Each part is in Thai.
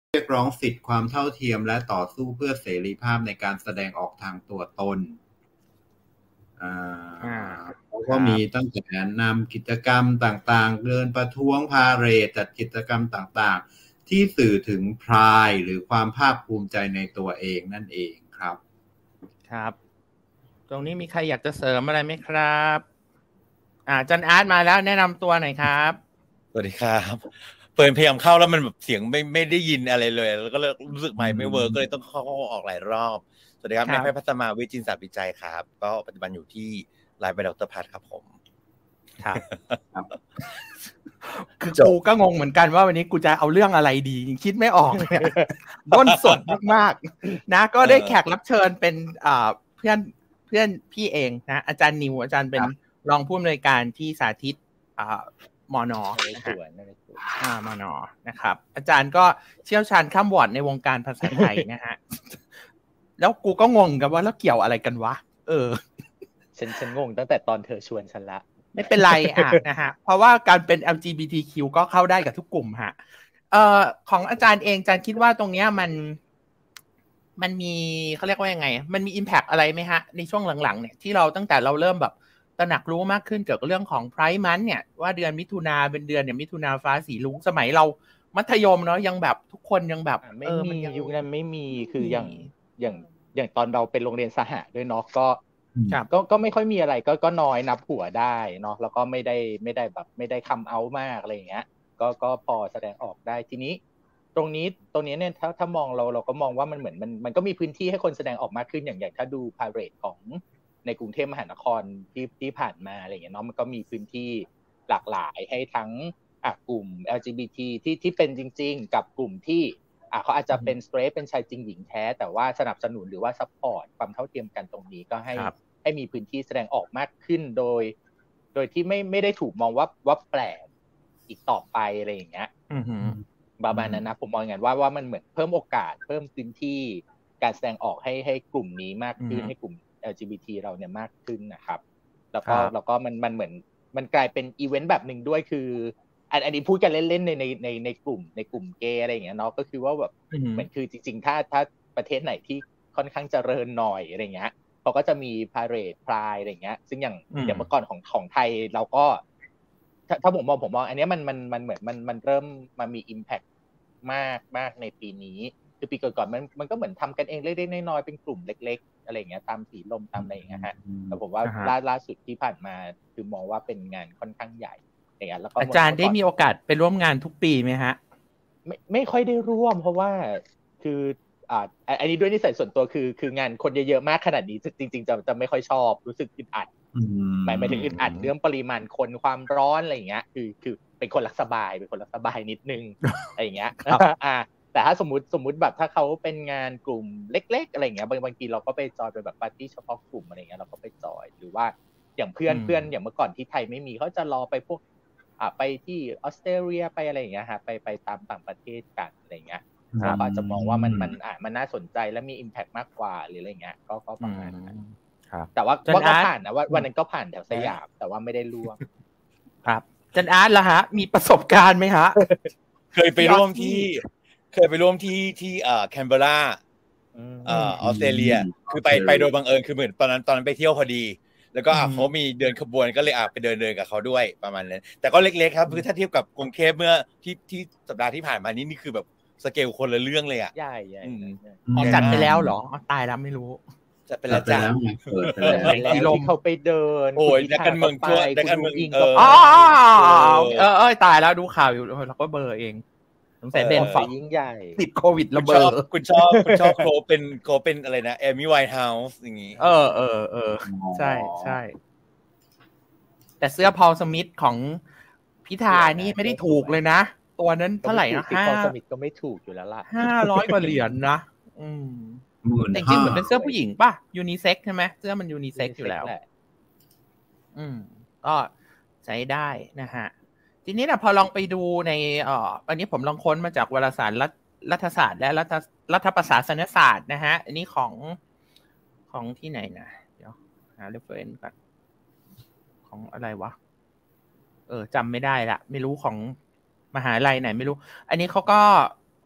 เรียกร้องสิทธิความเท่าเทียมและต่อสู้เพื่อเสรีภาพในการแสดงออกทางตัวตนเขาก็มีตั้งแต่นำกิจกรรมต่างๆเดินประท้วงพาเหรดจัดกิจกรรมต่างๆที่สื่อถึงพรายหรือความภาคภูมิใจในตัวเองนั่นเองครับครับตรงนี้มีใครอยากจะเสริมอะไรไหมครับอาจารย์อาร์ตมาแล้วแนะนำตัวหน่อยครับสวัสดีครับเปิดพยายามเข้าแล้วมันแบบเสียงไม่ได้ยินอะไรเลยแล้วก็รู้สึกไมค์ไม่เวิร์กก็เลยต้องเข้าออกหลายรอบสวัสดีครับนายแพทย์พัฒนาวิจิตรศาสตร์วิจัยครับก็ปัจจุบันอยู่ที่ไลฟ์บายดร.พัฒน์ครับผมครับคือกูก็งงเหมือนกันว่าวันนี้กูจะเอาเรื่องอะไรดีคิดไม่ออกด้นสดมากๆนะก็ได้แขกรับเชิญเป็นเพื่อนพี่เองนะอาจารย์นิวอาจารย์เป็นรองผู้อำนวยการที่สาธิตมน.มน.นะครับอาจารย์ก็เชี่ยวชาญข้ามวอร์ดในวงการภาษาไทยนะฮะแล้วกูก็งงกันว่าแล้วเกี่ยวอะไรกันวะฉันงงตั้งแต่ตอนเธอชวนฉันละไม่เป็นไรนะฮะเพราะว่าการเป็น LGBTQ ก็เข้าได้กับทุกกลุ่มฮะของอาจารย์เองอาจารย์คิดว่าตรงเนี้ยมันมีเขาเรียกว่ายังไงมันมี impact อะไรไหมฮะในช่วงหลังๆเนี่ยที่เราตั้งแต่เราเริ่มแบบตระหนักรู้มากขึ้นเกี่ยวกับเรื่องของ Pride Month เนี่ยว่าเดือนมิถุนาเป็นเดือนเนี่ยมิถุนาฟ้าสีรุ้งสมัยเรามัธยมเนาะยังแบบทุกคนยังแบบไม่มียุคนั้นไม่มีคืออย่างตอนเราเป็นโรงเรียนสหะด้วยเนาะก็ไม่ค่อยมีอะไรก็น้อยนับหัวได้เนาะแล้วก็ไม่ได้แบบไม่ได้คัมเอาท์มากอะไรอย่างเงี้ยก็พอแสดงออกได้ทีนี้ตรงนี้เนี่ยถ้ามองเราก็มองว่ามันเหมือนมันก็มีพื้นที่ให้คนแสดงออกมากขึ้นอย่างถ้าดูพาเหรดของในกรุงเทพมหานครที่ผ่านมาอะไรอย่างเงี้ยเนาะมันก็มีพื้นที่หลากหลายให้ทั้งกลุ่ม LGBT ที่เป็นจริงๆกับกลุ่มที่เขาอาจจะเป็นสเตรทเป็นชายจริงหญิงแท้แต่ว่าสนับสนุนหรือว่าซัพพอร์ตความเท่าเทียมกันตรงนี้ก็ให้มีพื้นที่แสดงออกมากขึ้นโดยที่ไม่ได้ถูกมองว่าแปลกอีกต่อไปอะไรอย่างเงี้ยประมาณนั้นนะผมมองอย่างนั้นว่ามันเหมือนเพิ่มโอกาสเพิ่มพื้นที่การแสดงออกให้กลุ่มนี้มากขึ้นให้กลุ่ม LGBT เราเนี่ยมากขึ้นนะครับแล้วก็มันเหมือนมันกลายเป็นอีเวนต์แบบนึงด้วยคืออันนี้พูดกันเล่นๆในกลุ่มเกย์อะไรอย่างเงี้ยเนาะก็คือว่าแบบเหมือนคือจริงๆถ้าประเทศไหนที่ค่อนข้างเจริญหน่อยอะไรเงี้ยเขาก็จะมีพาเหรดพรายอะไรเงี้ยซึ่งอย่างเมื่อก่อนของไทยเราก็ถ้าผมมองอันนี้มันเหมือนมันเริ่มมามี impact มากในปีนี้คือปีก่อนมันก็เหมือนทำกันเองเล็กๆน้อยๆเป็นกลุ่มเล็กๆอะไรอย่างเงี้ยตามสีลมตามอะไรอย่างเงี้ยฮะแต่ผมว่าล่าสุดที่ผ่านมาคือมองว่าเป็นงานค่อนข้างใหญ่อย่างเงี้ยแล้วก็อาจารย์ได้มีโอกาสไปร่วมงานทุกปีไหมฮะไม่ค่อยได้ร่วมเพราะว่าคืออันนี้ด้วยนิสัยส่วนตัวคืองานคนเยอะๆมากขนาดนี้จริงๆจะไม่ค่อยชอบรู้สึกอึดอัดหมายถึงอึดอัดเรื่องปริมาณคนความร้อนอะไรอย่างเงี้ยคือเป็นคนรักสบายนิดนึงอะไรอย่างเงี้ยแต่ถ้าสมมุติแบบถ้าเขาเป็นงานกลุ่มเล็กๆอะไรอย่างเงี้ยบางทีเราก็ไปจอยเป็นแบบปาร์ตี้เฉพาะกลุ่มอะไรอย่างเงี้ยเราก็ไปจอยหรือว่าอย่างเพื่อนอย่างเมื่อก่อนที่ไทยไม่มีเขาจะรอไปพวกไปที่ออสเตรเลียไปอะไรอย่างเงี้ยฮะไปตามต่างประเทศกันอะไรอย่างเงี้ยเราอาจจะมองว่ามันน่าสนใจและมี impact มากกว่าหรืออะไรเงี้ยก็ประมาณนั้นแต่ว่าก็ผ่านนะว่าวันนั้นก็ผ่านแถวสยามแต่ว่าไม่ได้ร่วมครับจันอาร์ตล่ะฮะมีประสบการณ์ไหมฮะเคยไปร่วมที่แคนเบอร์ราออสเตรเลียคือไปโดยบังเอิญคือเหมือนตอนนั้นไปเที่ยวพอดีแล้วก็เขามีเดินขบวนก็เลยไปเดินกับเขาด้วยประมาณนั้นแต่ก็เล็กๆครับคือถ้าเทียบกับกรุงเทพเมื่อที่สัปดาห์ที่ผ่านมานี่คือแบบสเกลคนละเรื่องเลยใหญ่จัดไปแล้วเหรอตายแล้วไม่รู้จะเป็นแล้วจ้ะที่เขาไปเดินโอ้ยนักการเมืองทั่วนักการเมืองตายแล้วดูข่าวอยู่เราก็เบอร์เองสงสัยเบนฝังยิ่งใหญ่ติดโควิดระเบิดคุณชอบโคเป็นอะไรนะเอมี่ไวท์เฮาส์อย่างงี้ใช่แต่เสื้อพอลสมิธของพิธานี่ไม่ได้ถูกเลยนะตัวนั้นเท่าไหร่นะพอลสมิธก็ไม่ถูกอยู่แล้วล่ะ 500 กว่าเหรียญนะแต่จริงเหมือนเป็นเสื้อผู้หญิงป่ะยูนิเซ็กใช่ไหมเสื้อมันยูนิเซ็กอยู่แล้วก็ใช้ได้นะฮะทีนี้นะพอลองไปดูในอันนี้ผมลองค้นมาจากวารสารรัฐศาสตร์และรัฐประศาสนศาสตร์นะฮะอันนี้ของที่ไหนนะเดี๋ยวหา reference ก่อนของอะไรวะจำไม่ได้ละไม่รู้ของมหาลัยไหนไม่รู้อันนี้เขาก็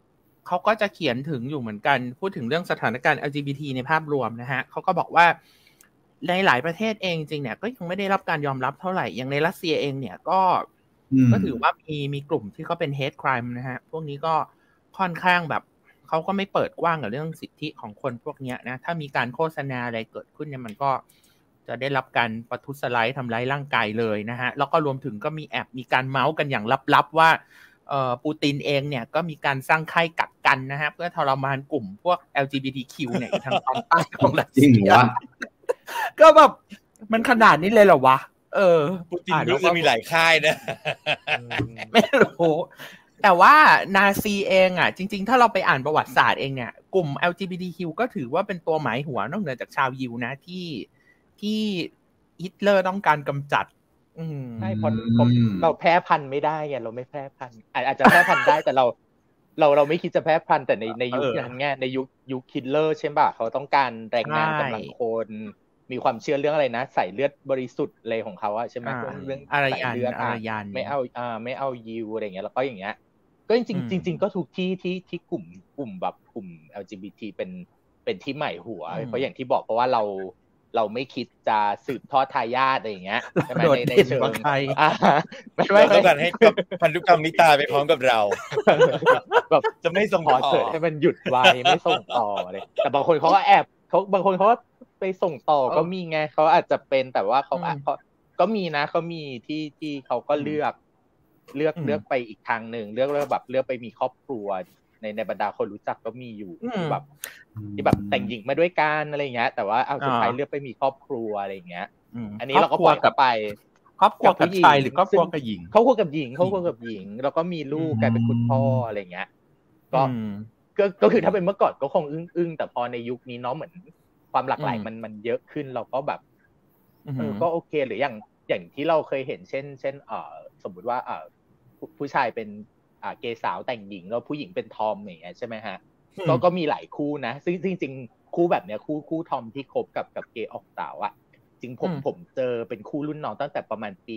เขาก็จะเขียนถึงอยู่เหมือนกันพูดถึงเรื่องสถานการณ์ LGBT ในภาพรวมนะฮะเขาก็บอกว่าในหลายประเทศเองจริงเนี่ยก็ยังไม่ได้รับการยอมรับเท่าไหร่อย่างในรัสเซียเองเนี่ยก็ถือว่ามีกลุ่มที่เขาเป็น hate crime นะฮะพวกนี้ก็ค่อนข้างแบบเขาก็ไม่เปิดกว้างกับเรื่องสิทธิของคนพวกนี้นะถ้ามีการโฆษณาอะไรเกิดขึ้นเนี่ยมันก็จะได้รับการประทุษร้ายทำร้ายร่างกายเลยนะฮะแล้วก็รวมถึงก็มีการเมาส์กันอย่างลับๆว่าปูตินเองเนี่ยก็มีการสร้างค่ายกักกันนะฮะเพื่อทรมานกลุ่มพวก LGBTQ เนี่ยอยู่ทางตอนใต้ของรัสเซียก็แบบมันขนาดนี้เลยเหรอวะปูตินรู้สึกมีหลายค่ายนะไม่รู้แต่ว่านาซีเองอ่ะจริงๆถ้าเราไปอ่านประวัติศาสตร์เองเนี่ยกลุ่ม LGBTQ ก็ถือว่าเป็นตัวหมายหัวนอกเหนือจากชาวยิวนะที่ฮิตเลอร์ต้องการกำจัดใช่เพราะเราแพร่พันธุ์ไม่ได้ไงเราไม่แพร่พันธุ์อาจจะแพร่พันธุ์ได้แต่เราไม่คิดจะแพร่พันธุ์แต่ในยุคนั้นไงในยุคฮิตเลอร์ใช่ป่ะเขาต้องการแรงงานกำลังคนมีความเชื่อเรื่องอะไรนะใส่เลือดบริสุทธิ์อะไรของเขาอะใช่ไหมเรื่องอารยันไม่เอายิวอะไรอย่างเงี้ยแล้วก็อย่างเงี้ยก็จริงก็ถูกที่กลุ่มแบบกลุ่ม LGBT เป็นที่ใหม่หัวเพราะอย่างที่บอกเพราะว่าเราไม่คิดจะสืบทอดทายาทอะไรอย่างเงี้ยใช่ไหมในเชิงไม่ต้องการให้พันธุกรรมนี้ตายไปพร้อมกับเราแบบจะไม่ส่งต่อให้มันหยุดไว้ไม่ส่งต่ออะไรแต่บางคนเขาก็บางคนเขาไปส่งต่อก็มีไงเขาอาจจะเป็นแต่ว่าเขาก็มีนะเขามีที่เขาก็เลือกไปอีกทางหนึ่งเลือกแบบเลือกไปมีครอบครัวในบรรดาคนรู้จักก็มีอยู่แบบที่แบบแต่งหญิงมาด้วยกันอะไรเงี้ยแต่ว่าเอาสุดท้ายเลือกไปมีครอบครัวอะไรเงี้ยอันนี้เราก็ปล่อยไปครอบครัวกับชายหรือครอบครัวกับหญิงครอบครัวกับหญิงแล้วก็มีลูกกลายเป็นคุณพ่ออะไรเงี้ยก็คือถ้าเป็นเมื่อก่อนก็คงอึ้งแต่พอในยุคนี้เนาะเหมือนความหลากหลายมันเยอะขึ้นเราก็แบบก็โอเคหรืออย่างที่เราเคยเห็นเช่นสมมุติว่าผู้ชายเป็นเกย์สาวแต่งหญิงแล้วผู้หญิงเป็นทอมอย่างเงี้ยใช่ไหมฮะก็มีหลายคู่นะซึ่งจริงๆคู่แบบเนี้ยคู่ทอมที่คบกับเกย์ออกสาวอ่ะจริงผมเจอเป็นคู่รุ่นน้องตั้งแต่ประมาณปี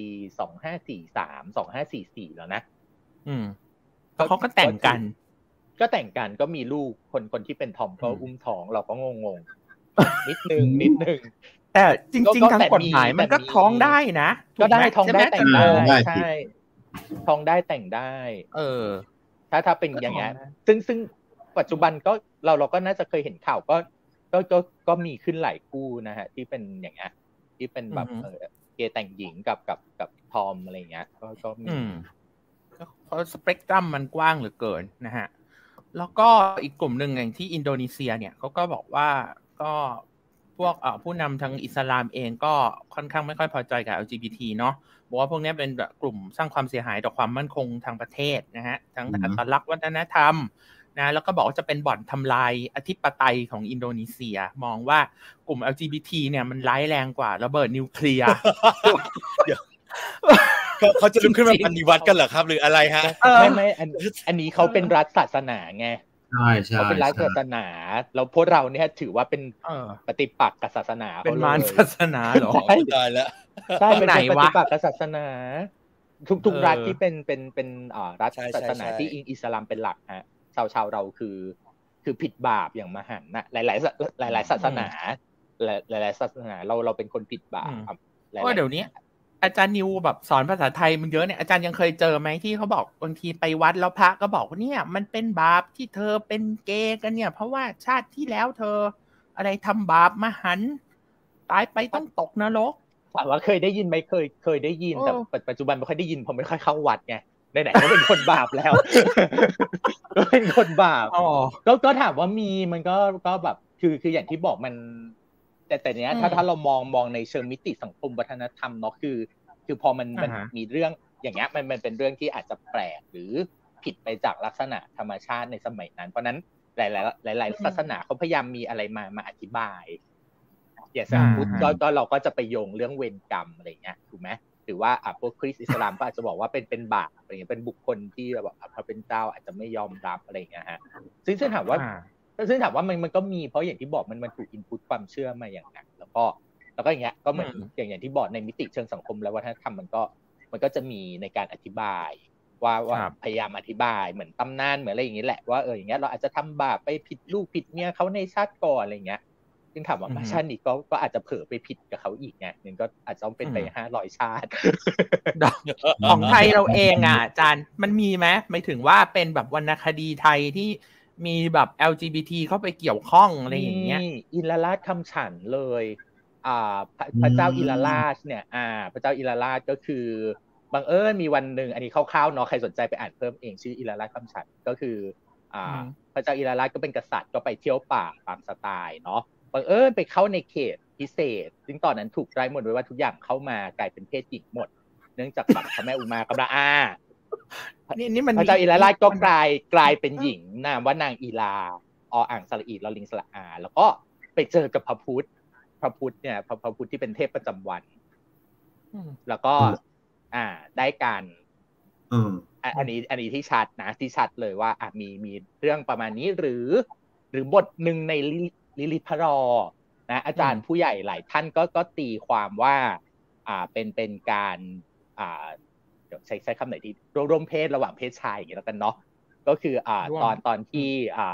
2543 2544แล้วนะเขาก็แต่งกันก็มีลูกคนที่เป็นทอมก็อุ้มท้องเราก็งงนิดนึงแต่จริงๆทางกฎหมายมันก็ท้องได้นะก็ได้ท้องได้แต่งได้ใช่ท้องได้แต่งได้ถ้าเป็นอย่างเงี้ยซึ่งปัจจุบันก็เราก็น่าจะเคยเห็นข่าวก็มีขึ้นหลายคู่นะฮะที่เป็นอย่างเงี้ยที่เป็นแบบเกย์แต่งหญิงกับทอมอะไรเงี้ยก็มีเพราะสเปกตรัมมันกว้างเหลือเกินนะฮะแล้วก็อีกกลุ่มหนึ่งอย่างที่อินโดนีเซียเนี่ยเขาก็บอกว่าก็พวกผู้นำทางอิสลามเองก็ค่อนข้างไม่ค่อยพอใจกับ LGBT เนาะบอกว่าพวกนี้เป็นกลุ่มสร้างความเสียหายต่อความมั่นคงทางประเทศนะฮะทั้งอัตลักษณ์วัฒนธรรมนะแล้วก็บอกว่าจะเป็นบ่อนทำลายอธิปไตยของอินโดนีเซียมองว่ากลุ่ม LGBT เนี่ยมันร้ายแรงกว่าระเบิดนิวเคลียร์เขาจะลุกขึ้นมาปฏิวัติกันเหรอครับหรืออะไรฮะไม่อันนี้เขาเป็นรัฐศาสนาไงใช่เขาเป็นรัฐศาสนาแล้วพวกเราเนี่ยถือว่าเป็นปฏิปักษ์กับศาสนาเป็นมารศาสนาเหรอตายแล้วใช่เป็นปฏิปักษ์กับศาสนาทุกรัฐที่เป็นรัฐศาสนาที่อิสลามเป็นหลักฮะชาวเราคือผิดบาปอย่างมหันต์นะหลายศาสนาหลายศาสนาเราเป็นคนผิดบาปก็เดี๋ยวนี้อาจารย์นิวแบบสอนภาษาไทยมันเยอะเนี่ยอาจารย์ยังเคยเจอไหมที่เขาบอกบางทีไปวัดแล้วพระก็บอกว่าเนี่ยมันเป็นบาปที่เธอเป็นเกย์กันเนี่ยเพราะว่าชาติที่แล้วเธออะไรทำบาปมหันต์ตายไปต้องตกนรกถามว่าเคยได้ยินไหมเคยได้ยินแต่ปัจจุบันไม่ค่อยได้ยินผมไม่ค่อยเข้าวัดไงไหนๆก็เป็นคนบาปแล้วก็เป็นคนบาปก็ถามว่ามีมันก็แบบคืออย่างที่บอกมันแต่เนี้ยถ้าเรามองในเชิงมิติสังคมวัฒนธรรมเนาะคือพอมันมีเรื่องอย่างเงี้ยมันเป็นเรื่องที่อาจจะแปลกหรือผิดไปจากลักษณะธรรมชาติในสมัยนั้นเพราะนั้นหลายศาสนาเขาพยายามมีอะไรมาอธิบายอย่างสมมติก็เราก็จะไปโยงเรื่องเวรกรรมอะไรเงี้ยถูกไหมหรือว่าพวกคริสต์อิสลามก็อาจจะบอกว่าเป็นบาปอะไรเงี้ยเป็นบุคคลที่แบบพระเป็นเจ้าอาจจะไม่ยอมรับอะไรเงี้ยฮะซึ่งถามว่ามันก็มีเพราะอย่างที่บอกมันถูกอินพุตความเชื่อมาอย่างหนักแล้วก็อย่างเงี้ยก็เหมือนอย่างที่บอกในมิติเชิงสังคมและวัฒนธรรมมันก็จะมีในการอธิบายว่าพยายามอธิบายเหมือนตำนานเหมือนอะไรอย่างนี้แหละว่าอย่างเงี้ยเราอาจจะทำบาปไปผิดลูกผิดเมียเขาในชาติก่อนอะไรเงี้ยซึ่งถามว่าชาตินี้ก็อาจจะเผลอไปผิดกับเขาอีกไงนึงก็อาจจะต้องเป็นไป500 ชาติของไทยเราเองอ่ะอาจารย์มันมีไหมไม่ถึงว่าเป็นแบบวรรณคดีไทยที่มีแบบ LGBT เข้าไปเกี่ยวข้องอะไรอย่างเงี้ยอินทรราชคำฉันเลยพระเจ้าอินทรราชเนี่ยพระเจ้าอินทรราชก็คือบังเอิญมีวันหนึ่งอันนี้คร่าวๆเนาะใครสนใจไปอ่านเพิ่มเองชื่ออินทรราชคำฉันก็คือพระเจ้าอินทรราชก็เป็นกษัตริย์ก็ไปเที่ยวป่าตามสไตล์เนาะบังเอิญไปเข้าในเขตพิเศษซึ่งตอนนั้นถูกไร้หมดไว้ว่าทุกอย่างเข้ามากลายเป็นเพศหญิงหมดเนื่องจากแบบพระแม่อุมากำลังนี่มันพระเจ้าอินทรราชก็กลายเป็นหญิงนามว่านางอีลาอ่างสระอีลอลิงสระอาแล้วก็ไปเจอกับพระพุทธเนี่ยพระพุทธที่เป็นเทพประจำวันแล้วก็ได้การอันนี้ที่ชัดนะที่ชัดเลยว่ามีเรื่องประมาณนี้หรือบทหนึ่งในลิลิพรอนะอาจารย์ผู้ใหญ่หลายท่านก็ตีความว่าเป็นการเดี๋ยวใช้คำไหนที่ร่วมเพศระหว่างเพศชายอย่างนี้แล้วกันเนาะก็คือตอนที่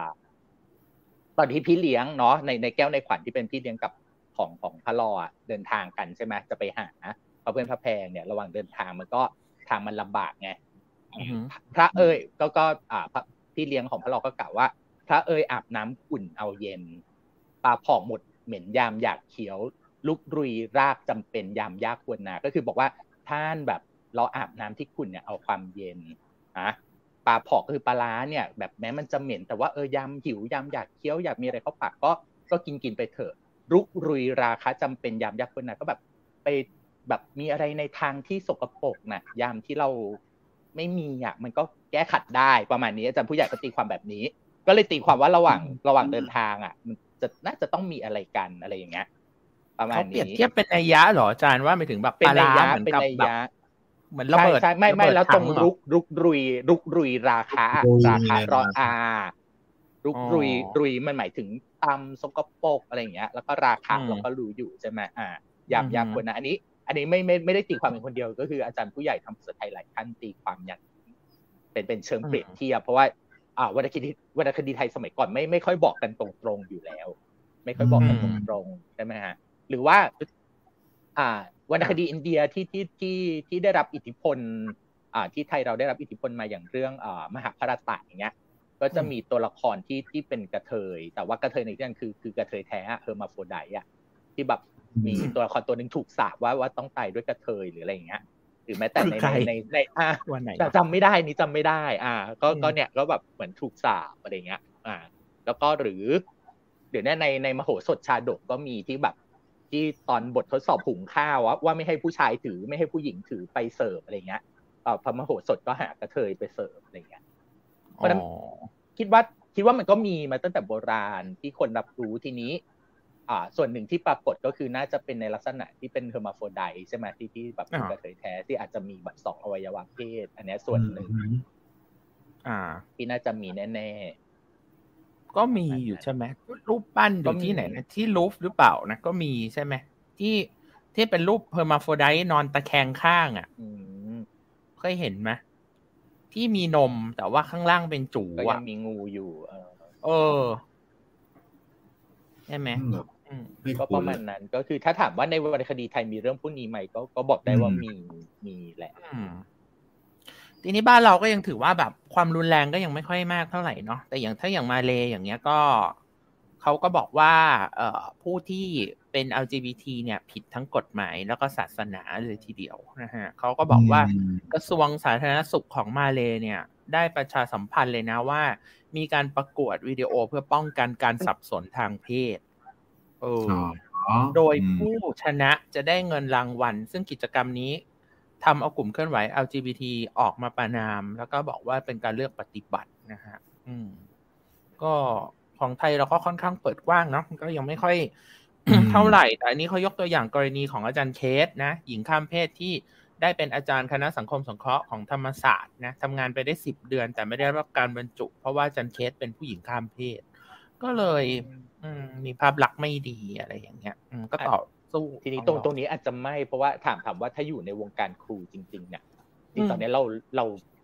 พี่เลี้ยงเนาะในแก้วในขวัญที่เป็นพี่เลี้ยงกับของพระลอเดินทางกันใช่ไหมจะไปหาพระเพื่อนพระแพงเนี่ยระหว่างเดินทางมันก็ทางมันลำบากไงพระก็พี่เลี้ยงของพระลอก็กล่าวว่าพระอาบน้ำอุ่นเอาเย็นปลาผอกหมดเหม็นยามอยากเขียวลุกรุยรากจำเป็นยามยากควรนาก็คือบอกว่าท่านแบบเราอาบน้ำที่ขุ่นเนี่ยเอาความเย็นปลาผอกก็คือปลาร้าเนี่ยแบบแม้มันจะเหม็นแต่ว่ายามหิวยามอยากเคี้ยวอยากมีอะไรเข้าปากก็กินไปเถอะลุกรุยราคะจำเป็นยามยากควรนาก็แบบไปแบบมีอะไรในทางที่สกปรกนะยามที่เราไม่มีมันก็แก้ขัดได้ประมาณนี้อาจารย์ผู้ใหญ่ก็ตีความแบบนี้ก็เลยตีความว่าระหว่างเดินทางมันน่าจะต้องมีอะไรกันอะไรอย่างเงี้ยประมาณนี้เขาเปรียบเทียบเป็นนัยยะเหรออาจารย์ว่าหมายถึงแบบเป็นนัยยะเป็นนัยยะเหมือนระเบิดใช่ไม่แล้วตรงลุกรุยราคาร้อนลุกรุยมันหมายถึงตำสกปรกอะไรอย่างเงี้ยแล้วก็ราคาเราก็รู้อยู่ใช่ไหมยามควรนะอันนี้ไม่ได้ตีความเป็นคนเดียวก็คืออาจารย์ผู้ใหญ่ทำภาษาไทยหลายท่านตีความอย่างเป็นเชิงเปรียบเทียบเพราะว่าวรรณคดีไทยสมัยก่อนไม่ค่อยบอกกันตรงๆอยู่แล้วไม่ค่อยบอกกันตรงๆใช่ไหมฮะหรือว่าวรรณคดีอินเดียที่ได้รับอิทธิพลที่ไทยเราได้รับอิทธิพลมาอย่างเรื่องมหาภารตะอย่างเงี้ยก็จะมีตัวละครที่เป็นกระเทยแต่ว่ากระเทยในที่นั้นคือกระเทยแท้เฮอร์มาโฟรไดต์ที่แบบมีตัวละครตัวนึงถูกสาปว่าต้องตายด้วยกระเทยหรืออะไรอย่างเงี้ยหรือแม้แต่ในจำไม่ได้นี่จำไม่ได้ก็เนี่ยก็แบบเหมือนถูกสาปอะไรเงี้ยแล้วก็หรือเดี๋ยวในมโหสถชาดกก็มีที่แบบที่ตอนบททดสอบหุงข้าวว่าไม่ให้ผู้ชายถือไม่ให้ผู้หญิงถือไปเสิร์ฟอะไรเงี้ยพระมโหสถก็หากระเทยไปเสิร์ฟอะไรเงี้ยเพราะฉะนั้นคิดว่ามันก็มีมาตั้งแต่โบราณที่คนรับรู้ทีนี้ส่วนหนึ่งที่ปรากฏก็คือน่าจะเป็นในลักษณะที่เป็นเฮอร์มาโฟรไดต์ใช่ไหมที่แบบเป็นกระเทยแท้ที่อาจจะมีแบบ2อวัยวะเพศอันนี้ส่วนหนึ่งที่น่าจะมีแน่ๆก็มีอยู่ใช่ไหมรูปปั้นอยู่ที่ไหนนะที่ลูฟหรือเปล่านะก็มีใช่ไหมที่เป็นรูปเฮอร์มาโฟรไดต์นอนตะแคงข้างเคยเห็นไหมที่มีนมแต่ว่าข้างล่างเป็นจู๋ก็ยังมีงูอยู่ใช่ไหมก็ประมาณนั้นก็คือถ้าถามว่าในวรรณคดีไทยมีเรื่องพวกนี้ไหมก็บอกได้ว่ามีแหละทีนี้บ้านเราก็ยังถือว่าแบบความรุนแรงก็ยังไม่ค่อยมากเท่าไหร่เนาะแต่ถ้าอย่างมาเลอย่างเงี้ยก็เขาก็บอกว่าผู้ที่เป็น LGBT เนี่ยผิดทั้งกฎหมายแล้วก็ศาสนาเลยทีเดียวนะฮะเขาก็บอกว่ากระทรวงสาธารณสุขของมาเลเนี่ยได้ประชาสัมพันธ์เลยนะว่ามีการประกวดวิดีโอเพื่อป้องกันการสับสนทางเพศโดยผู้ชนะจะได้เงินรางวัลซึ่งกิจกรรมนี้ทำเอากลุ่มเคลื่อนไหว LGBT ออกมาประณามแล้วก็บอกว่าเป็นการเลือกปฏิบัตินะฮะก็ของไทยเราก็ค่อนข้างเปิดกว้างเนาะก็ยังไม่ค่อย เท่าไหร่แต่อันนี้เขายกตัวอย่างกรณีของอาจารย์เคสนะหญิงข้ามเพศที่ได้เป็นอาจารย์คณะสังคมสงเคราะห์ของธรรมศาสตร์นะทำงานไปได้10 เดือนแต่ไม่ได้รับการบรรจุเพราะว่าอาจารย์เคสเป็นผู้หญิงข้ามเพศก็เลยมีภาพลักษณ์ไม่ดีอะไรอย่างเงี้ยก็ต่อสู้ทีนี้ตรงนี้อาจจะไม่เพราะว่าถามว่าถ้าอยู่ในวงการครูจริงๆเนี่ยที่ตอนนี้เรา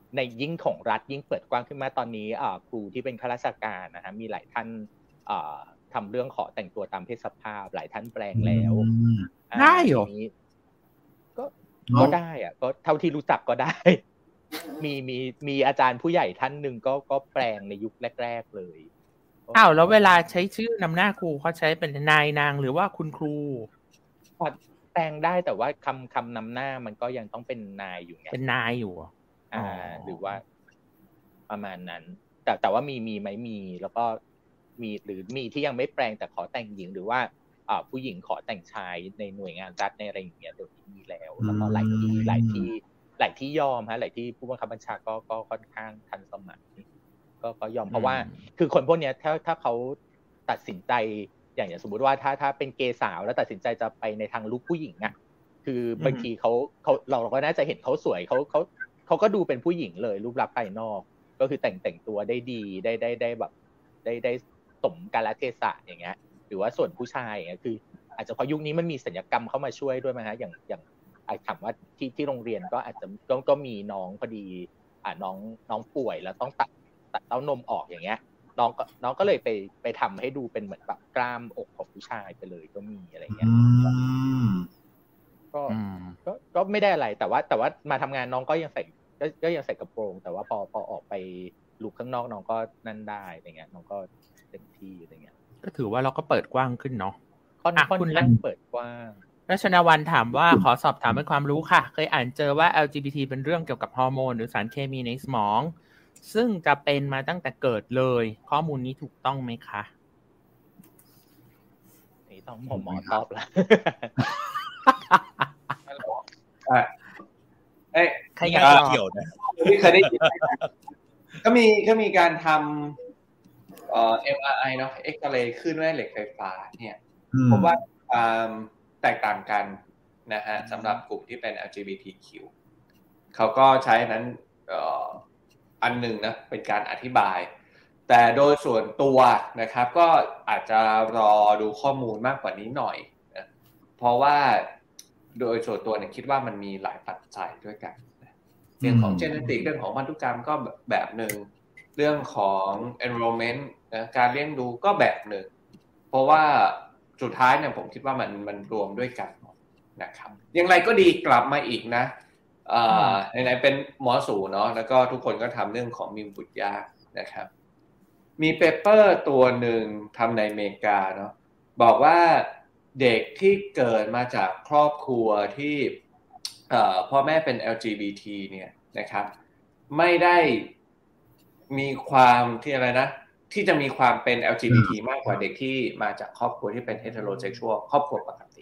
ในยิ่งของรัฐยิ่งเปิดกว้างขึ้นมาตอนนี้ครูที่เป็นข้าราชการนะฮะมีหลายท่านทำเรื่องขอแต่งตัวตามเพศสภาพหลายท่านแปลงแล้วได้เหรอก็ได้อะก็เท่าที่รู้จักก็ได้มีอาจารย์ผู้ใหญ่ท่านหนึ่งก็แปลงในยุคแรกๆเลยแล้วเวลาใช้ชื่อนำหน้าครูเขาใช้เป็นนายนางหรือว่าคุณครูแปลงได้แต่ว่าคำนำหน้ามันก็ยังต้องเป็นนายอยู่ไงเป็นนายอยู่หรือว่าประมาณนั้นแต่ว่ามีไหมมีแล้วก็มีหรือมีที่ยังไม่แปลงแต่ขอแต่งหญิงหรือว่าผู้หญิงขอแต่งชายในหน่วยงานรัฐในอะไรอย่างเงี้ยเดี๋ยวนี้มีแล้วก็หลายที่ยอมฮะหลายที่ผู้บังคับบัญชาก็ค่อนข้างทันสมัยก็ยอมเพราะว่าคือคนพวกเนี้ยถ้าเขาตัดสินใจอย่างสมมุติว่าถ้าเป็นเกย์สาวแล้วตัดสินใจจะไปในทางลุคผู้หญิงอ่ะคือบางทีเราก็น่าจะเห็นเขาสวยเขาก็ดูเป็นผู้หญิงเลยรูปลักษณ์ภายนอกก็คือแต่งตัวได้ดีได้แบบได้สมกาลเทศะอย่างเงี้ยหรือว่าส่วนผู้ชายอย่างเงี้ยคืออาจจะเพราะยุคนี้มันมีศัลยกรรมเข้ามาช่วยด้วยมั้ยฮะอย่างถามว่าที่โรงเรียนก็อาจจะก็มีน้องพอดีน้องป่วยแล้วต้องตัดเต้านมออกอย่างเงี้ยน้องก็เลยไปทำให้ดูเป็นเหมือนแบบกล้ามอกของผู้ชายไปเลยก็มีอะไรเงี้ยก็ไม่ได้อะไรแต่ว่ามาทำงานน้องก็ยังใส่กระโปรงแต่ว่าพอออกไปลุกข้างนอกน้องก็นั่นได้อะไรเงี้ยน้องก็เต็มที่อะไรเงี้ยก็ถือว่าเราก็เปิดกว้างขึ้นเนาะค่อนข้างเปิดกว้างรัชนวรรณถามว่าขอสอบถามเป็นความรู้ค่ะเคยอ่านเจอว่า LGBT เป็นเรื่องเกี่ยวกับฮอร์โมนหรือสารเคมีในสมองซึ่งจะเป็นมาตั้งแต่เกิดเลยข้อมูลนี้ถูกต้องไหมคะนี่ต้องหมอตอบละใครอยากเกี่ยวนะเคยได้ยินก็มีการทำMRI เนาะเอ็กซเรย์คลื่นแม่เหล็กไฟฟ้าเนี่ยพบว่าแตกต่างกันนะฮะสำหรับกลุ่มที่เป็น LGBTQ เขาก็ใช้นั้นอันหนึ่งนะเป็นการอธิบายแต่โดยส่วนตัวนะครับก็อาจจะรอดูข้อมูลมากกว่านี้หน่อยนะเพราะว่าโดยส่วนตัวเนี่ยคิดว่ามันมีหลายปัจจัยด้วยกันเรื่องของ genetic เรื่องของพันธุกรรมก็แบบหนึ่งเรื่องของ environment นะการเลี้ยงดูก็แบบหนึ่งเพราะว่าสุดท้ายเนี่ยผมคิดว่ามันรวมด้วยกันนะครับอย่างไรก็ดีกลับมาอีกนะไหนๆเป็นหมอสูเนาะแล้วก็ทุกคนก็ทำเรื่องของมีบุตรยากนะครับมีเปเปอร์ตัวหนึ่งทำในอเมริกาเนาะบอกว่าเด็กที่เกิดมาจากครอบครัวที่พ่อแม่เป็น LGBT เนี่ยนะครับไม่ได้มีความที่อะไรนะที่จะมีความเป็น LGBT มากกว่าเด็กที่มาจากครอบครัวที่เป็น heterosexual ครอบครัวปกติ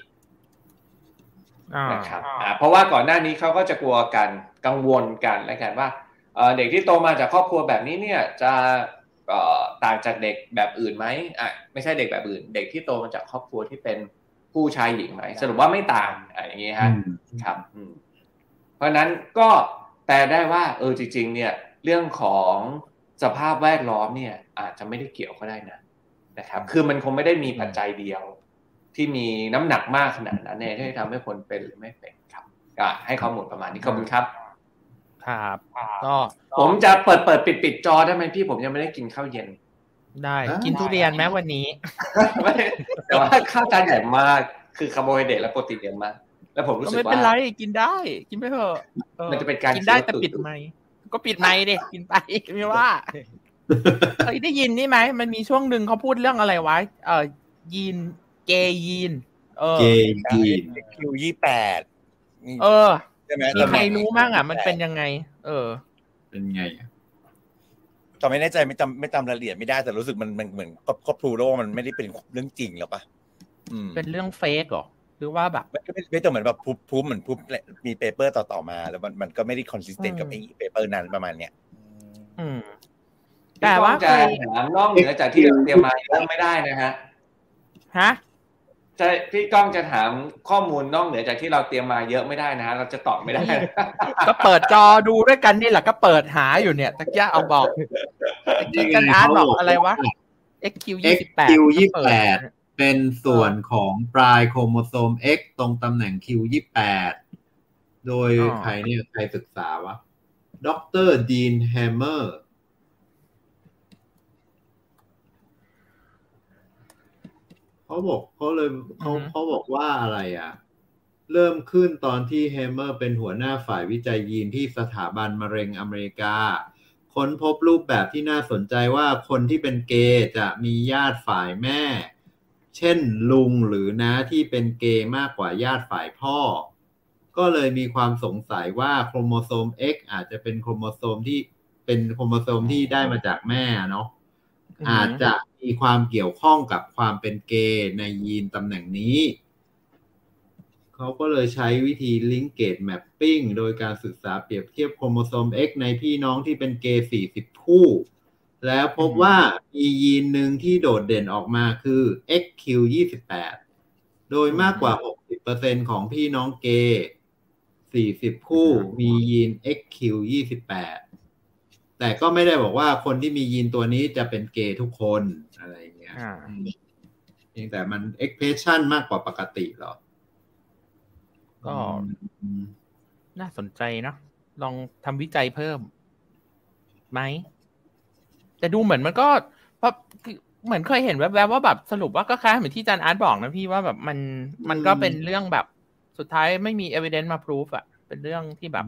นะครับเพราะว่าก่อนหน้านี้เขาก็จะกลัวกันกังวลกันแล้วกันว่าเด็กที่โตมาจากครอบครัวแบบนี้เนี่ยจะต่างจากเด็กแบบอื่นไหมไม่ใช่เด็กแบบอื่นเด็กที่โตมาจากครอบครัวที่เป็นผู้ชายหญิงไหมสรุปว่าไม่ต่างอย่างนี้ฮะครับเพราะนั้นก็แปลได้ว่าจริงๆเนี่ยเรื่องของสภาพแวดล้อมเนี่ยอาจจะไม่ได้เกี่ยวก็ได้นะครับคือมันคงไม่ได้มีปัจจัยเดียวที่มีน้ำหนักมากขนาดนั้นเนี่ยที่ทำให้คนเป็นหรือไม่เป็นครับก็ให้ข้อมูลประมาณนี้ขอบคุณครับครับก็ผมจะเปิดปิดจอได้ไหมพี่ผมยังไม่ได้กินข้าวเย็นได้กินทุเรียนไหมวันนี้แต่ว่าข้าวจานใหญ่มากคือคาร์โบไฮเดรตและโปรตีนเยอะมากแล้วผมรู้สึกว่าไม่เป็นไรกินได้กินไปเถอะมันจะเป็นการกินได้แต่ปิดไมค์ก็ปิดไมค์ดิกินไปไม่ว่าเคยได้ยินนี่ไหมมันมีช่วงหนึ่งเขาพูดเรื่องอะไรวะยีนเกย์ยีนเกย์ยีน Q28 ใช่ไหมมีใครรู้มั่งมันเป็นยังไงเป็นไงจำไม่แน่ใจไม่จำรายละเอียดไม่ได้แต่รู้สึกมันเหมือนครอบครัวโลกมันไม่ได้เป็นเรื่องจริงหรอปะเป็นเรื่องเฟกหรอหรือว่าแบบไม่ต้องเหมือนแบบพูดเหมือนพูดมีเปเปอร์ต่อมาแล้วมันก็ไม่ได้คอนสิสเทนต์กับไอ้เปเปอร์นั้นประมาณเนี้ยแต่ว่าจะถามนอกเหนือจากที่เราเตรียมมาเยอะไม่ได้นะฮะใช่พี่ก้องจะถามข้อมูลนอกเหนือจากที่เราเตรียมมาเยอะไม่ได้นะฮะเราจะตอบไม่ได้ก็เปิดจอดูด้วยกันนี่แหละก็เปิดหาอยู่เนี่ยตะกี้เอาบอกกันอาร์ตบอกอะไรวะ XQ28 เป็นส่วนของปลายโครโมโซม X ตรงตำแหน่ง Q28 โดยใครเนี่ยใครศึกษาวะดร.ดีนแฮมเมอร์เขาบอกว่าอะไรอ่ะเริ่มขึ้นตอนที่แฮมเมอร์เป็นหัวหน้าฝ่ายวิจัยยีนที่สถาบันมะเร็งอเมริกาค้นพบรูปแบบที่น่าสนใจว่าคนที่เป็นเกย์จะมีญาติฝ่ายแม่เช่นลุงหรือน้าที่เป็นเกย์มากกว่าญาติฝ่ายพ่อก็เลยมีความสงสัยว่าโครโมโซม X อาจจะเป็นโครโมโซมที่ได้มาจากแม่เนาะอาจจะมีความเกี่ยวข้องกับความเป็นเกย์ในยีนตำแหน่งนี้เขาก็เลยใช้วิธี linkage mapping โดยการศึกษาเปรียบเทียบโครโมโซม X ในพี่น้องที่เป็นเกย์40คู่แล้วพบว่ามียีนหนึ่งที่โดดเด่นออกมาคือ XQ28 โดยมากกว่า 60% ของพี่น้องเกย์40คู่มียีน XQ28 แต่ก็ไม่ได้บอกว่าคนที่มียีนตัวนี้จะเป็นเกย์ทุกคนอะไรอย่างเงี้ยเพียงแต่มัน expression มากกว่าปกติหรอก็น่าสนใจเนาะลองทำวิจัยเพิ่มไหมแต่ดูเหมือนมันก็เพราะเหมือนเคยเห็นแวบๆว่าแบบสรุปว่าก็คล้ายเหมือนที่อาจารย์อาร์ตบอกนะพี่ว่าแบบมันก็เป็นเรื่องแบบสุดท้ายไม่มี evidence มา proof อะเป็นเรื่องที่แบบ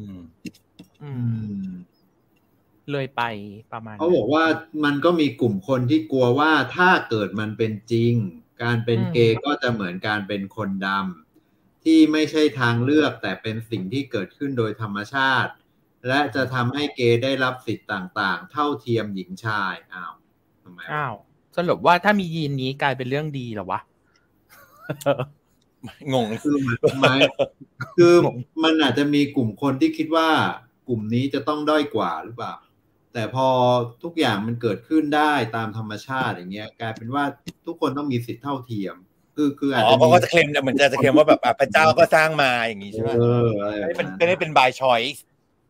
เลยไปประมาณเขาบอกว่ามันก็มีกลุ่มคนที่กลัวว่าถ้าเกิดมันเป็นจริงการเป็นเกย์ก็จะเหมือนการเป็นคนดำที่ไม่ใช่ทางเลือกแต่เป็นสิ่งที่เกิดขึ้นโดยธรรมชาติและจะทำให้เกย์ได้รับสิทธิ์ต่างๆเท่าเทียมหญิงชายทำไมสรุปว่าถ้ามียีนนี้กลายเป็นเรื่องดีเหรอวะงงคือมันอาจจะมีกลุ่มคนที่คิดว่ากลุ่มนี้จะต้องด้อยกว่าหรือเปล่าแต่พอทุกอย่างมันเกิดขึ้นได้ตามธรรมชาติอย่างเงี้ยกลายเป็นว่าทุกคนต้องมีสิทธิ์เท่าเทียมคืออาจจะเขาก็จะเคลมเหมือนจะเคลมว่าแบบพระเจ้าก็สร้างมาอย่างนี้ใช่ไหมไม่ได้เป็น by choice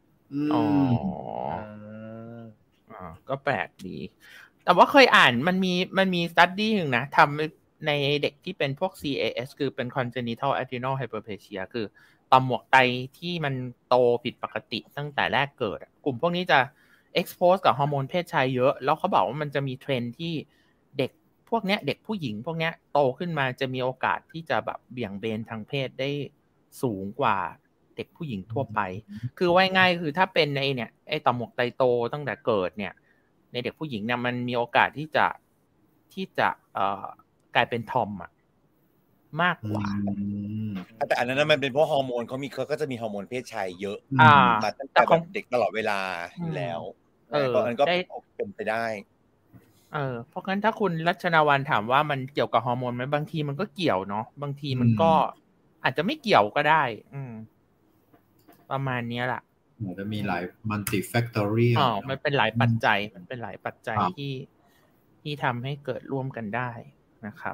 ก็แปลกดีแต่ว่าเคยอ่านมันมี study นึงนะทำในเด็กที่เป็นพวก CAS คือเป็น congenital adrenal hyperplasia คือต่อมหมวกไตที่มันโตผิดปกติตั้งแต่แรกเกิดกลุ่มพวกนี้จะ expose กับฮอร์โมนเพศชายเยอะแล้วเขาบอกว่ามันจะมีเทรนด์ที่เด็กพวกเนี้ยเด็กผู้หญิงพวกเนี้ยโตขึ้นมาจะมีโอกาสที่จะแบบเบี่ยงเบนทางเพศได้สูงกว่าเด็กผู้หญิงทั่วไปคือว่าง่ายคือถ้าเป็นไอ้ต่อมหมวกไตโตตั้งแต่เกิดเนี่ยในเด็กผู้หญิงเนี่ยมันมีโอกาสที่จะกลายเป็นทอมมากกว่าแต่อันนั้นมันเป็นเพราะฮอร์โมนเขาก็จะมีฮอร์โมนเพศชายเยอะมาตั้งแต่เด็กตลอดเวลาอยู่แล้วเพราะนั้นก็เป็นไปได้เพราะงั้นถ้าคุณรัชนาวันถามว่ามันเกี่ยวกับฮอร์โมนไหมบางทีมันก็เกี่ยวเนาะบางทีมันก็อาจจะไม่เกี่ยวก็ได้ประมาณนี้แหละมันจะมีหลาย multifactorial มันเป็นหลายปัจจัยที่ทำให้เกิดร่วมกันได้นะครับ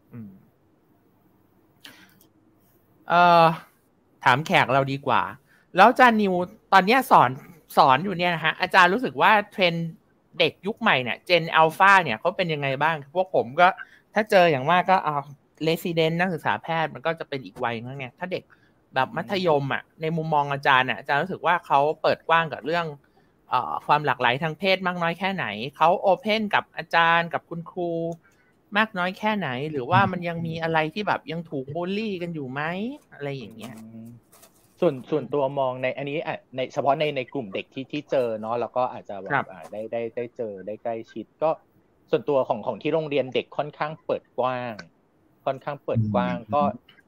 ถามแขกเราดีกว่าแล้วอาจารย์นิวตอนนี้สอนอยู่เนี่ยนะฮะอาจารย์รู้สึกว่าเทรนด์เด็กยุคใหม่เนี่ยเจนอัลฟาเนี่ยเขาเป็นยังไงบ้างพวกผมก็ถ้าเจออย่างมากก็เรซิเดนต์นักศึกษาแพทย์มันก็จะเป็นอีกวัยนึงไงถ้าเด็กแบบมัธยมในมุมมองอาจารย์อาจารย์รู้สึกว่าเขาเปิดกว้างกับเรื่องความหลากหลายทางเพศมากน้อยแค่ไหนเขาโอเพนกับอาจารย์กับคุณครูมากน้อยแค่ไหนหรือว่ามันยังมีอะไรที่แบบยังถูกบูลลี่กันอยู่ไหมอะไรอย่างเงี้ยส่วนตัวมองในอันนี้ในเฉพาะในกลุ่มเด็กที่เจอเนาะแล้วก็อาจจะแบบได้เจอได้ใกล้ชิดก็ส่วนตัวของที่โรงเรียนเด็กค่อนข้างเปิดกว้างก็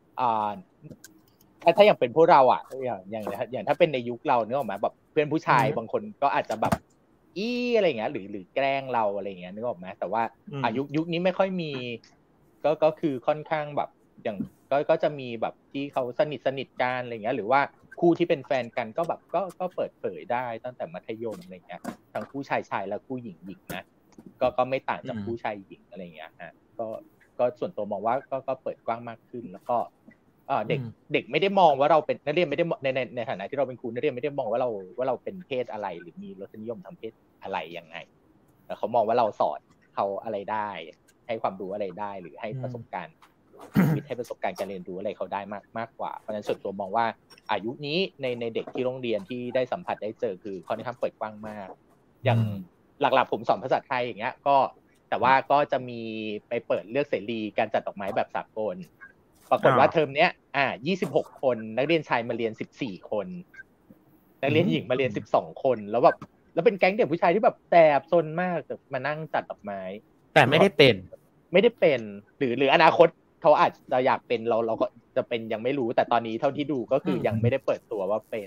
ถ้าอย่างเป็นพวกเราอย่างถ้าเป็นในยุคเรานึกออกไหมแบบเพื่อนผู้ชายบางคนก็อาจจะแบบอะไรอย่างเงี้ยหรือแกล้งเราอะไรอย่างเงี้ยนึกออกไหมแต่ว่ายุคนี้ไม่ค่อยมีก็คือค่อนข้างแบบอย่างก็จะมีแบบที่เขาสนิทกันอะไรเงี้ยหรือว่าคู่ที่เป็นแฟนกันก็แบบก็เปิดเผยได้ตั้งแต่มัธยมอะไรเงี้ยทั้งคู่ชายและคู่หญิงนะก็ไม่ต่างจากคู่ชายหญิงอะไรเงี้ยก็ส่วนตัวมองว่าก็เปิดกว้างมากขึ้นแล้วก็เด็กไม่ได้มองว่าเราเป็นนักเรียนไม่ได้ในฐานะที่เราเป็นครูนักเรียนไม่ได้มองว่าเราเป็นเพศอะไรหรือมีรสนิยมทางเพศอะไรยังไงแต่เขามองว่าเราสอนเขาอะไรได้ให้ความรู้อะไรได้หรือให้ประสบการณ์ชีวิตให้ประสบการณ์การเรียนรู้อะไรเขาได้มากกว่าเพราะฉะนั้นส่วนตัวมองว่าอายุนี้ในเด็กที่โรงเรียนที่ได้สัมผัสได้เจอคือค่อนข้างเปิดกว้างมากอย่างหลักๆผมสอนภาษาไทยอย่างเงี้ยก็แต่ว่าก็จะมีไปเปิดเลือกเสรีการจัดดอกไม้แบบสากลปรากฏว่าเทอมเนี้ย26 คนนักเรียนชายมาเรียน14 คนนักเรียนหญิงมาเรียน12 คนแล้วแบบแล้วเป็นแก๊งเด็กผู้ชายที่แบบแสบซนมากมานั่งจัดดอกไม้แต่ไม่ได้เป็นหรืออนาคตเขาอาจจะอยากเป็นเราก็จะเป็นยังไม่รู้แต่ตอนนี้เท่าที่ดูก็คือยังไม่ได้เปิดตัวว่าเป็น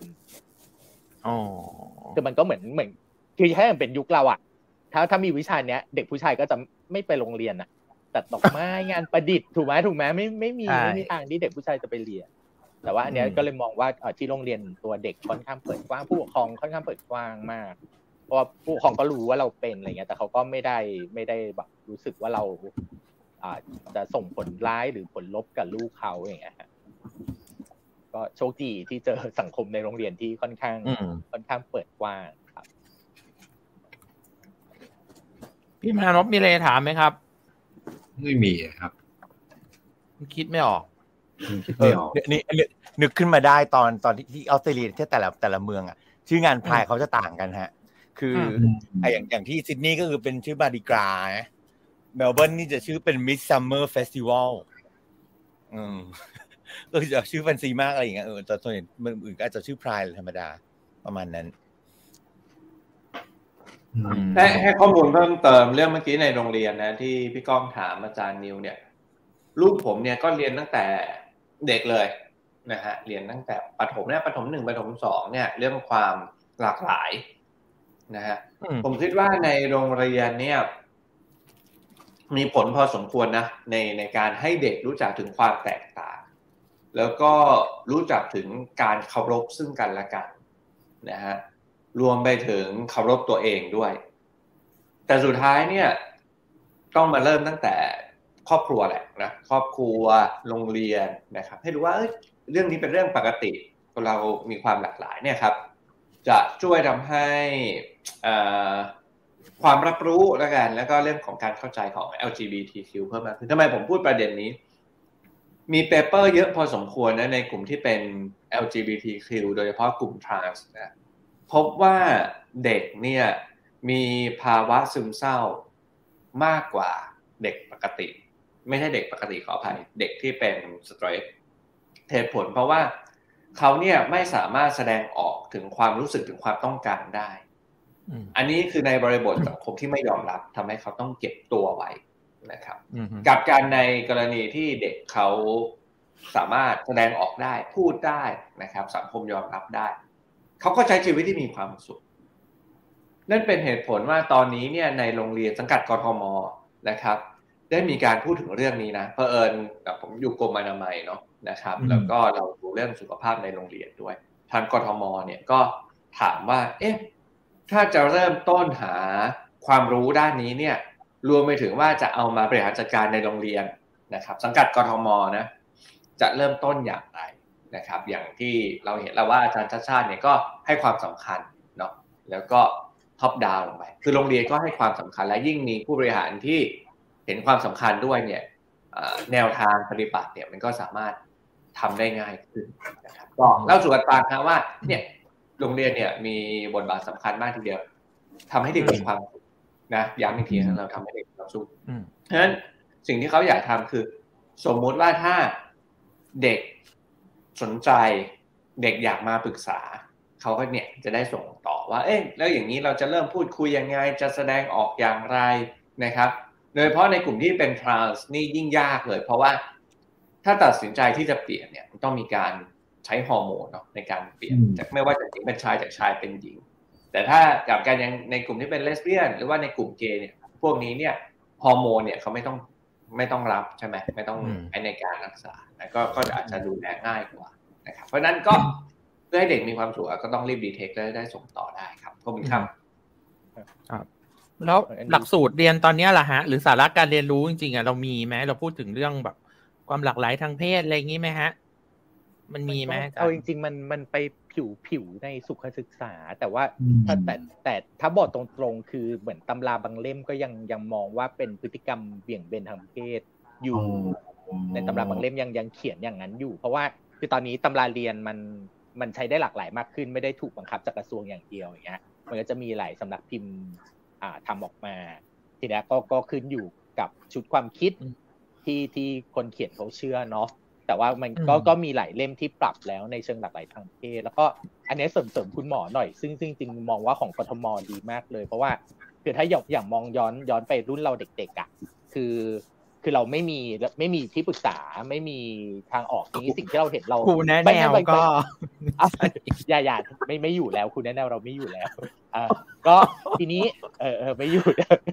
คือมันก็เหมือนคือถ้าเป็นยุคเราอ่ะถ้ามีวิชาเนี้ยเด็กผู้ชายก็จะไม่ไปโรงเรียนอ่ะจัดดอกไม้งานประดิษฐ์ถูกไหมไม่มีทางที่เด็กผู้ชายจะไปเรียนแต่ว่าอันเนี้ยก็เลยมองว่าที่โรงเรียนตัวเด็กค่อนข้างเปิดกว้างผู้ปกครองค่อนข้างเปิดกว้างมากเพราะว่าผู้ปกครองก็รู้ว่าเราเป็นอะไรเงี้ยแต่เขาก็ไม่ได้แบบรู้สึกว่าเราจะส่งผลร้ายหรือผลลบกับลูกเขาอย่างเงี้ยก็โชคดีที่เจอสังคมในโรงเรียนที่ค่อนข้างเปิดกว้างครับพี่มานพมีอะไรถามไหมครับไม่มีครับคิดไม่ออกนี่นึกขึ้นมาได้ตอนที่ออสเตรเลียที่แต่ละเมืองอ่ะชื่องานพรายเขาจะต่างกันฮะคืออย่างที่ซิดนีย์ก็คือเป็นชื่อมาดิกราเมลเบิร์นนี่จะชื่อเป็น Midsummer Festival ก็จะชื่อแฟนซีมากอะไรอย่างเงี้ยแต่ส่วนเมืองอื่นก็อาจจะชื่อพรายธรรมดาประมาณนั้นให้ข้อมูลเพิ่มเติมเรื่องเมื่อกี้ในโรงเรียนนะที่พี่ก้องถามอาจารย์นิวเนี่ยลูกผมเนี่ยก็เรียนตั้งแต่เด็กเลยนะฮะเรียนตั้งแต่ประถม1ประถม2เนี่ยเรื่องความหลากหลายนะฮะผมคิดว่าในโรงเรียนเนี่ยมีผลพอสมควรนะในการให้เด็กรู้จักถึงความแตกต่างแล้วก็รู้จักถึงการเคารพซึ่งกันและกันนะฮะรวมไปถึงเคารพตัวเองด้วยแต่สุดท้ายเนี่ยต้องมาเริ่มตั้งแต่ครอบครัวแหละนะครอบครัวโรงเรียนนะครับให้รู้ว่าเรื่องนี้เป็นเรื่องปกติเรามีความหลากหลายเนี่ยครับจะช่วยทำให้ความรับรู้แล้วก็เรื่องของการเข้าใจของ LGBTQ เพิ่มมากขึ้นทำไมผมพูดประเด็นนี้มีเปเปอร์เยอะพอสมควรนะในกลุ่มที่เป็น LGBTQ โดยเฉพาะกลุ่ม trans นะพบว่าเด็กเนี่ยมีภาวะซึมเศร้ามากกว่าเด็กปกติไม่ใช่เด็กปกติขออภัยเด็กที่เป็นสเตรทเหตุผลเพราะว่าเขาเนี่ยไม่สามารถแสดงออกถึงความรู้สึกถึงความต้องการได้อันนี้คือในบริบทสังคมที่ไม่ยอมรับทำให้เขาต้องเก็บตัวไว้นะครับกับการในกรณีที่เด็กเขาสามารถแสดงออกได้พูดได้นะครับสังคมยอมรับได้เขาก็ใช้ชีวิตที่มีความสุขนั่นเป็นเหตุผลว่าตอนนี้เนี่ยในโรงเรียนสังกัดกทมนะครับได้มีการพูดถึงเรื่องนี้นะเผอิญผมอยู่กรมอนามัยเนาะนะครับแล้วก็เราดูเรื่องสุขภาพในโรงเรียนด้วยทางกทมเนี่ยก็ถามว่าถ้าจะเริ่มต้นหาความรู้ด้านนี้เนี่ยรวมไปถึงว่าจะเอามาบริหารจัดการในโรงเรียนนะครับสังกัดกทมนะจะเริ่มต้นอย่างไรนะครับอย่างที่เราเห็นแล้วว่าอาจารย์ชาติเนี่ยก็ให้ความสำคัญเนาะแล้วก็ท็อปดาวน์ลงไปคือโรงเรียนก็ให้ความสำคัญและยิ่งมีผู้บริหารที่เห็นความสำคัญด้วยเนี่ยแนวทางปฏิบัติเนี่ยมันก็สามารถทำได้ง่ายขึ้นนะครับก็เล่าสู่กันฟังนะว่าเนี่ยโรงเรียนเนี่ยมีบทบาทสำคัญมากทีเดียวทำให้เด็กมีความสุขนะย้ำอีกทีนะเราทำให้เด็กมีความสุขเพราะฉะนั้นสิ่งที่เขาอยากทำคือสมมุติว่าถ้าเด็กสนใจเด็กอยากมาปรึกษาเขาก็เนี่ยจะได้ส่งต่อว่าแล้วอย่างนี้เราจะเริ่มพูดคุยยังไงจะแสดงออกอย่างไรนะครับโดยเฉพาะในกลุ่มที่เป็น trans นี่ยิ่งยากเลยเพราะว่าถ้าตัดสินใจที่จะเปลี่ยนเนี่ยมันต้องมีการใช้ฮอร์โมนเนาะในการเปลี่ยนจากไม่ว่าจะหญิงเป็นชายจากชายเป็นหญิงแต่ถ้ากับการยังในกลุ่มที่เป็นเลสเบี้ยนหรือว่าในกลุ่มเกย์เนี่ยพวกนี้เนี่ยฮอร์โมนเนี่ยเขาไม่ต้องรับใช่ไหมไม่ต้องใช้ในการรักษาก็อาจจะดูแลง่ายกว่านะครับเพราะนั้นก็เพื่อให้เด็กมีความสุขก็ต้องรีบดีเทคและได้ส่งต่อได้ครับขอบคุณครับแล้วหลักสูตรเรียนตอนนี้ล่ะฮะหรือสาระการเรียนรู้จริงๆเรามีไหมเราพูดถึงเรื่องแบบความหลากหลายทางเพศอะไรอย่างนี้ไหมฮะมันมีไหมเอาจริงๆมันไปผิวในสุขศึกษาแต่ว่าแต่ถ้าบอกตรงๆคือเหมือนตำราบางเล่มก็ยังมองว่าเป็นพฤติกรรมเบี่ยงเบนทางเพศอยู่ในตำราบางเล่มยังเขียนอย่างนั้นอยู่เพราะว่าคือตอนนี้ตำราเรียนมันใช้ได้หลากหลายมากขึ้นไม่ได้ถูกบังคับจากกระทรวงอย่างเดียวอย่างเงี้ยมันก็จะมีหลายสำนักพิมพ์ทำออกมาทีนี้ก็ขึ้นอยู่กับชุดความคิดที่คนเขียนเขาเชื่อเนาะแต่ว่ามันก็มีหลายเล่มที่ปรับแล้วในเชิงหลากหลายทางเพศแล้วก็อันนี้เสริมคุณหมอหน่อยซึ่งจริงมองว่าของกทม.ดีมากเลยเพราะว่าคือถ้าอย่างมองย้อนไปรุ่นเราเด็กๆอ่ะคือเราไม่มีที่ปรึกษาไม่มีทางออกนี้สิ่งที่เราเห็นเราครูแนะแนวก็อย่าไม่อยู่แล้วครูแนะแนวเราไม่อยู่แล้วก็ทีนี้ไม่อยู่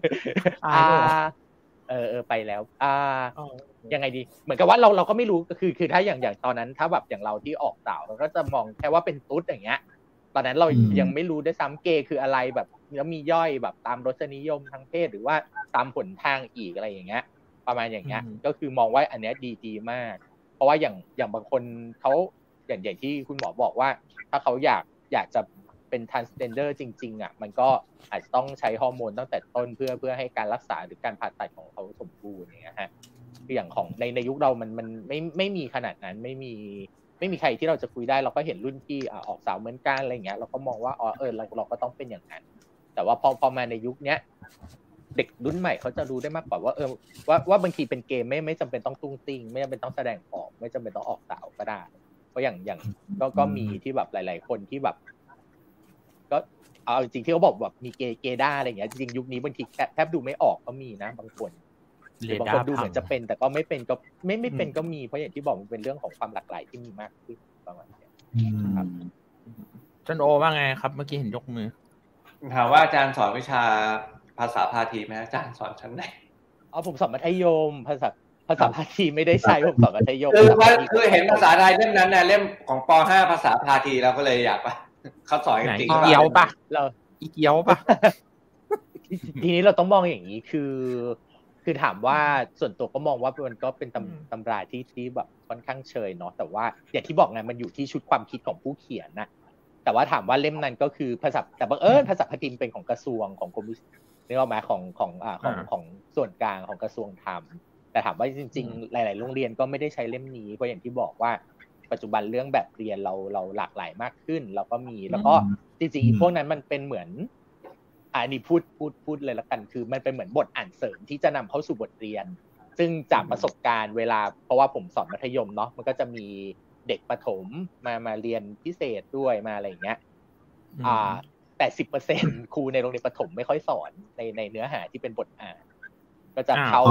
ไปแล้วยังไงดีเหมือนกับว่าเราก็ไม่รู้คือถ้าอย่างตอนนั้นถ้าแบบอย่างเราที่ออกสาวเราก็จะมองแค่ว่าเป็นตุ๊ดอย่างเงี้ยตอนนั้นเรายังไม่รู้ด้วยซ้ำเกย์คืออะไรแบบแล้วมีย่อยแบบตามรสนิยมทางเพศหรือว่าตามผลทางอีกอะไรอย่างเงี้ยประมาณอย่างเงี้ยก็คือมองว่าอันเนี้ยดีมากเพราะว่าอย่างบางคนเขาอย่างที่คุณหมอบอกว่าถ้าเขาอยากจะเป็น transgender จริงๆอ่ะมันก็อาจจะต้องใช้ฮอร์โมนตั้งแต่ต้นเพื่อให้การรักษาหรือการผ่าตัดของเขาสมบูรณ์อย่างเงี้ยฮะคืออย่างของในยุคเรามันไม่มีขนาดนั้นไม่มีใครที่เราจะคุยได้เราก็เห็นรุ่นที่ออกสาวเหมือนกันอะไรเงี้ยเราก็มองว่าเราก็ต้องเป็นอย่างนั้นแต่ว่าพอมาในยุคเนี้ยเด็กรุ่นใหม่เขาจะรู้ได้มากกว่าว่าบางทีเป็นเกมไม่จำเป็นต้องตุ้งติ้งไม่จำเป็นต้องแสดงออกไม่จำเป็นต้องออกสาวก็ได้เพราะอย่างก็มีที่แบบหลายๆคนที่แบบก็เอาจริงที่เขาบอกแบบมีเกด้าอะไรอย่างเงี้ยจริงยุคนี้บางทีแทบดูไม่ออกก็มีนะบางคนดูเหมือนจะเป็นแต่ก็ไม่เป็นก็ไม่เป็นก็มีเพราะอย่างที่บอกมันเป็นเรื่องของความหลากหลายที่มีมากขึ้นประมาณนี้ครับจันโอว่าไงครับเมื่อกี้เห็นยกมือถามว่าอาจารย์สอนวิชาภาษาพาทีไหมอาจารย์สอนชั้นไหนผมสอนมัธยมภาษาพาทีไม่ได้ใช้ผมสอนมัธยมคือเห็นภาษาไทยเล่มนั้นนะเล่มของป.5 ภาษาพาทีเราก็เลยอยากไปเขาสอนจริงๆเกี่ยวปะเราอีเกี่ยวปะทีนี้เราต้องมองอย่างนี้คือถามว่าส่วนตัวก็มองว่ามันก็เป็นตำราที่แบบค่อนข้างเชยเนาะแต่ว่าอย่างที่บอกไงมันอยู่ที่ชุดความคิดของผู้เขียนนะแต่ว่าถามว่าเล่มนั้นก็คือภาษาแต่บังเอิญภาษาพาทีเป็นของกระทรวงของกรมนึกออกไหมของส่วนกลางของกระทรวงธรรมแต่ถามว่าจริงๆหลายๆโรงเรียนก็ไม่ได้ใช้เล่มนี้เพราะอย่างที่บอกว่าปัจจุบันเรื่องแบบเรียนเราหลากหลายมากขึ้นเราก็มีแล้วก็จริงๆพวกนั้นมันเป็นเหมือนอันนี้พูดเลยละกันคือมันเป็นเหมือนบทอ่านเสริมที่จะนำเข้าสู่บทเรียนซึ่งจากประสบการณ์เวลาเพราะว่าผมสอนมัธยมเนาะมันก็จะมีเด็กประถมมาเรียนพิเศษด้วยมาอะไรอย่างเงี้ย80% ครูในโรงเรียนประถมไม่ค่อยสอนในเนื้อหาที่เป็นบทอ่านก็จะเข้า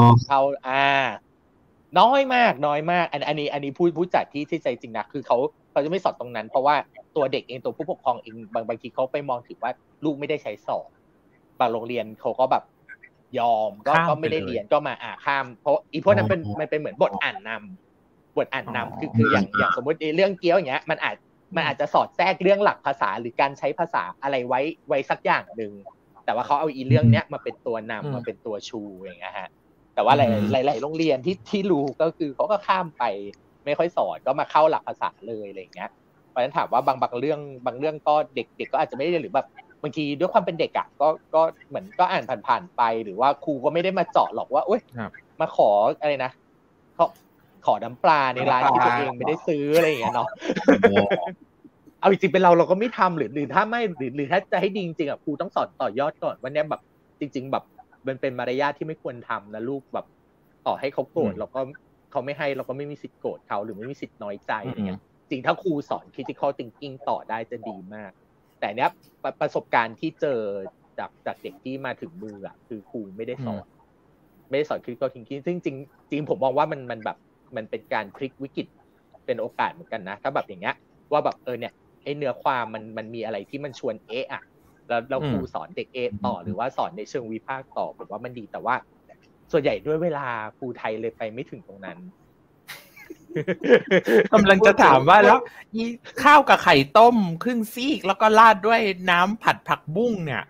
น้อยมากอันนี้พูดจากที่ใจจริงนะคือเขาจะไม่สอนตรงนั้นเพราะว่าตัวเด็กเองตัวผู้ปกครองเองบางทีเขาไปมองถึงว่าลูกไม่ได้ใช้สอบบางโรงเรียนเขาก็แบบยอมก็ไม่ได้เรียนก็มาข้ามเพราะอีพวกนั้นมันเป็นเหมือนบทอ่านนำคืออย่างสมมติเรื่องเกี้ยวอย่างเงี้ยมันอาจจะสอดแทรกเรื่องหลักภาษาหรือการใช้ภาษาอะไรไว้สักอย่างนึงแต่ว่าเขาเอาอีเรื่องเนี้ยมาเป็นตัวนำมาเป็นตัวชูอย่างเงี้ยฮะแต่ว่าหลายโรงเรียนที่รู้ก็คือเขาก็ข้ามไปไม่ค่อยสอนก็มาเข้าหลักภาษาเลยอะไรอย่างเงี้ยเพราะฉะนั้นถามว่าบางเรื่องก็เด็กก็อาจจะไม่ได้หรือแบบบางทีด้วยความเป็นเด็กอ่ะก็เหมือนก็อ่านผ่านๆไปหรือว่าครูก็ไม่ได้มาเจาะหรอกว่าโอ๊ยมาขออะไรนะขอน้ำปลาในร้านที่ตัวเองไม่ได้ซื้ออะไรอย่างเงี้ยเนาะเอาจริงๆเป็นเราก็ไม่ทำหรือถ้าไม่หรือถ้าจะให้ดีจริงๆอ่ะครูต้องสอนต่อยอดก่อนวันนี้แบบจริงๆแบบมันเป็นมารยาทที่ไม่ควรทำนะลูกแบบต่อให้เขาโกรธเราก็เขาไม่ให้เราก็ไม่มีสิทธิ์โกรธเขาหรือไม่มีสิทธิ์น้อยใจอะไรเงี้ยจริงถ้าครูสอน critical thinking ต่อได้จะดีมากแต่เนี้ยประสบการณ์ที่เจอจากเด็กที่มาถึงมืออ่ะคือครูไม่ได้สอนcritical thinking ซึ่งจริงผมมองว่ามันแบบมันเป็นการพลิกวิกฤตเป็นโอกาสเหมือนกันนะถ้าแบบอย่างเงี้ยว่าแบบเนี่ยไอเนื้อความมันมีอะไรที่มันชวนอ่ะแล้วครูสอนเด็กต่อหรือว่าสอนในเชิงวิพากษ์ต่อผมว่ามันดีแต่ว่าส่วนใหญ่ด้วยเวลาครูไทยเลยไปไม่ถึงตรงนั้นกำลังจะถามว่าแล้วข้าวกับไข่ต้มครึ่งซีกแล้วก็ราดด้วยน้ำผัดผักบุ้งเนี่ย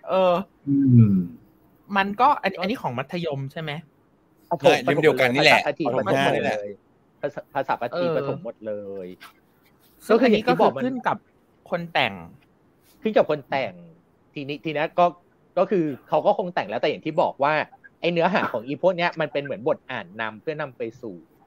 มันก็อันนี้ของมัธยมใช่ไหมใช่เล่มเดียวกันนี่แหละภาษาปาฐีประถมหมดเลยก็คือนี้ก็บอกขึ้นกับคนแต่งทีนี้ก็คือเขาก็คงแต่งแล้วแต่อย่างที่บอกว่าไอเนื้อหาของอีพวกเนี้ยมันเป็นเหมือนบทอ่านนำเพื่อนำไปสู่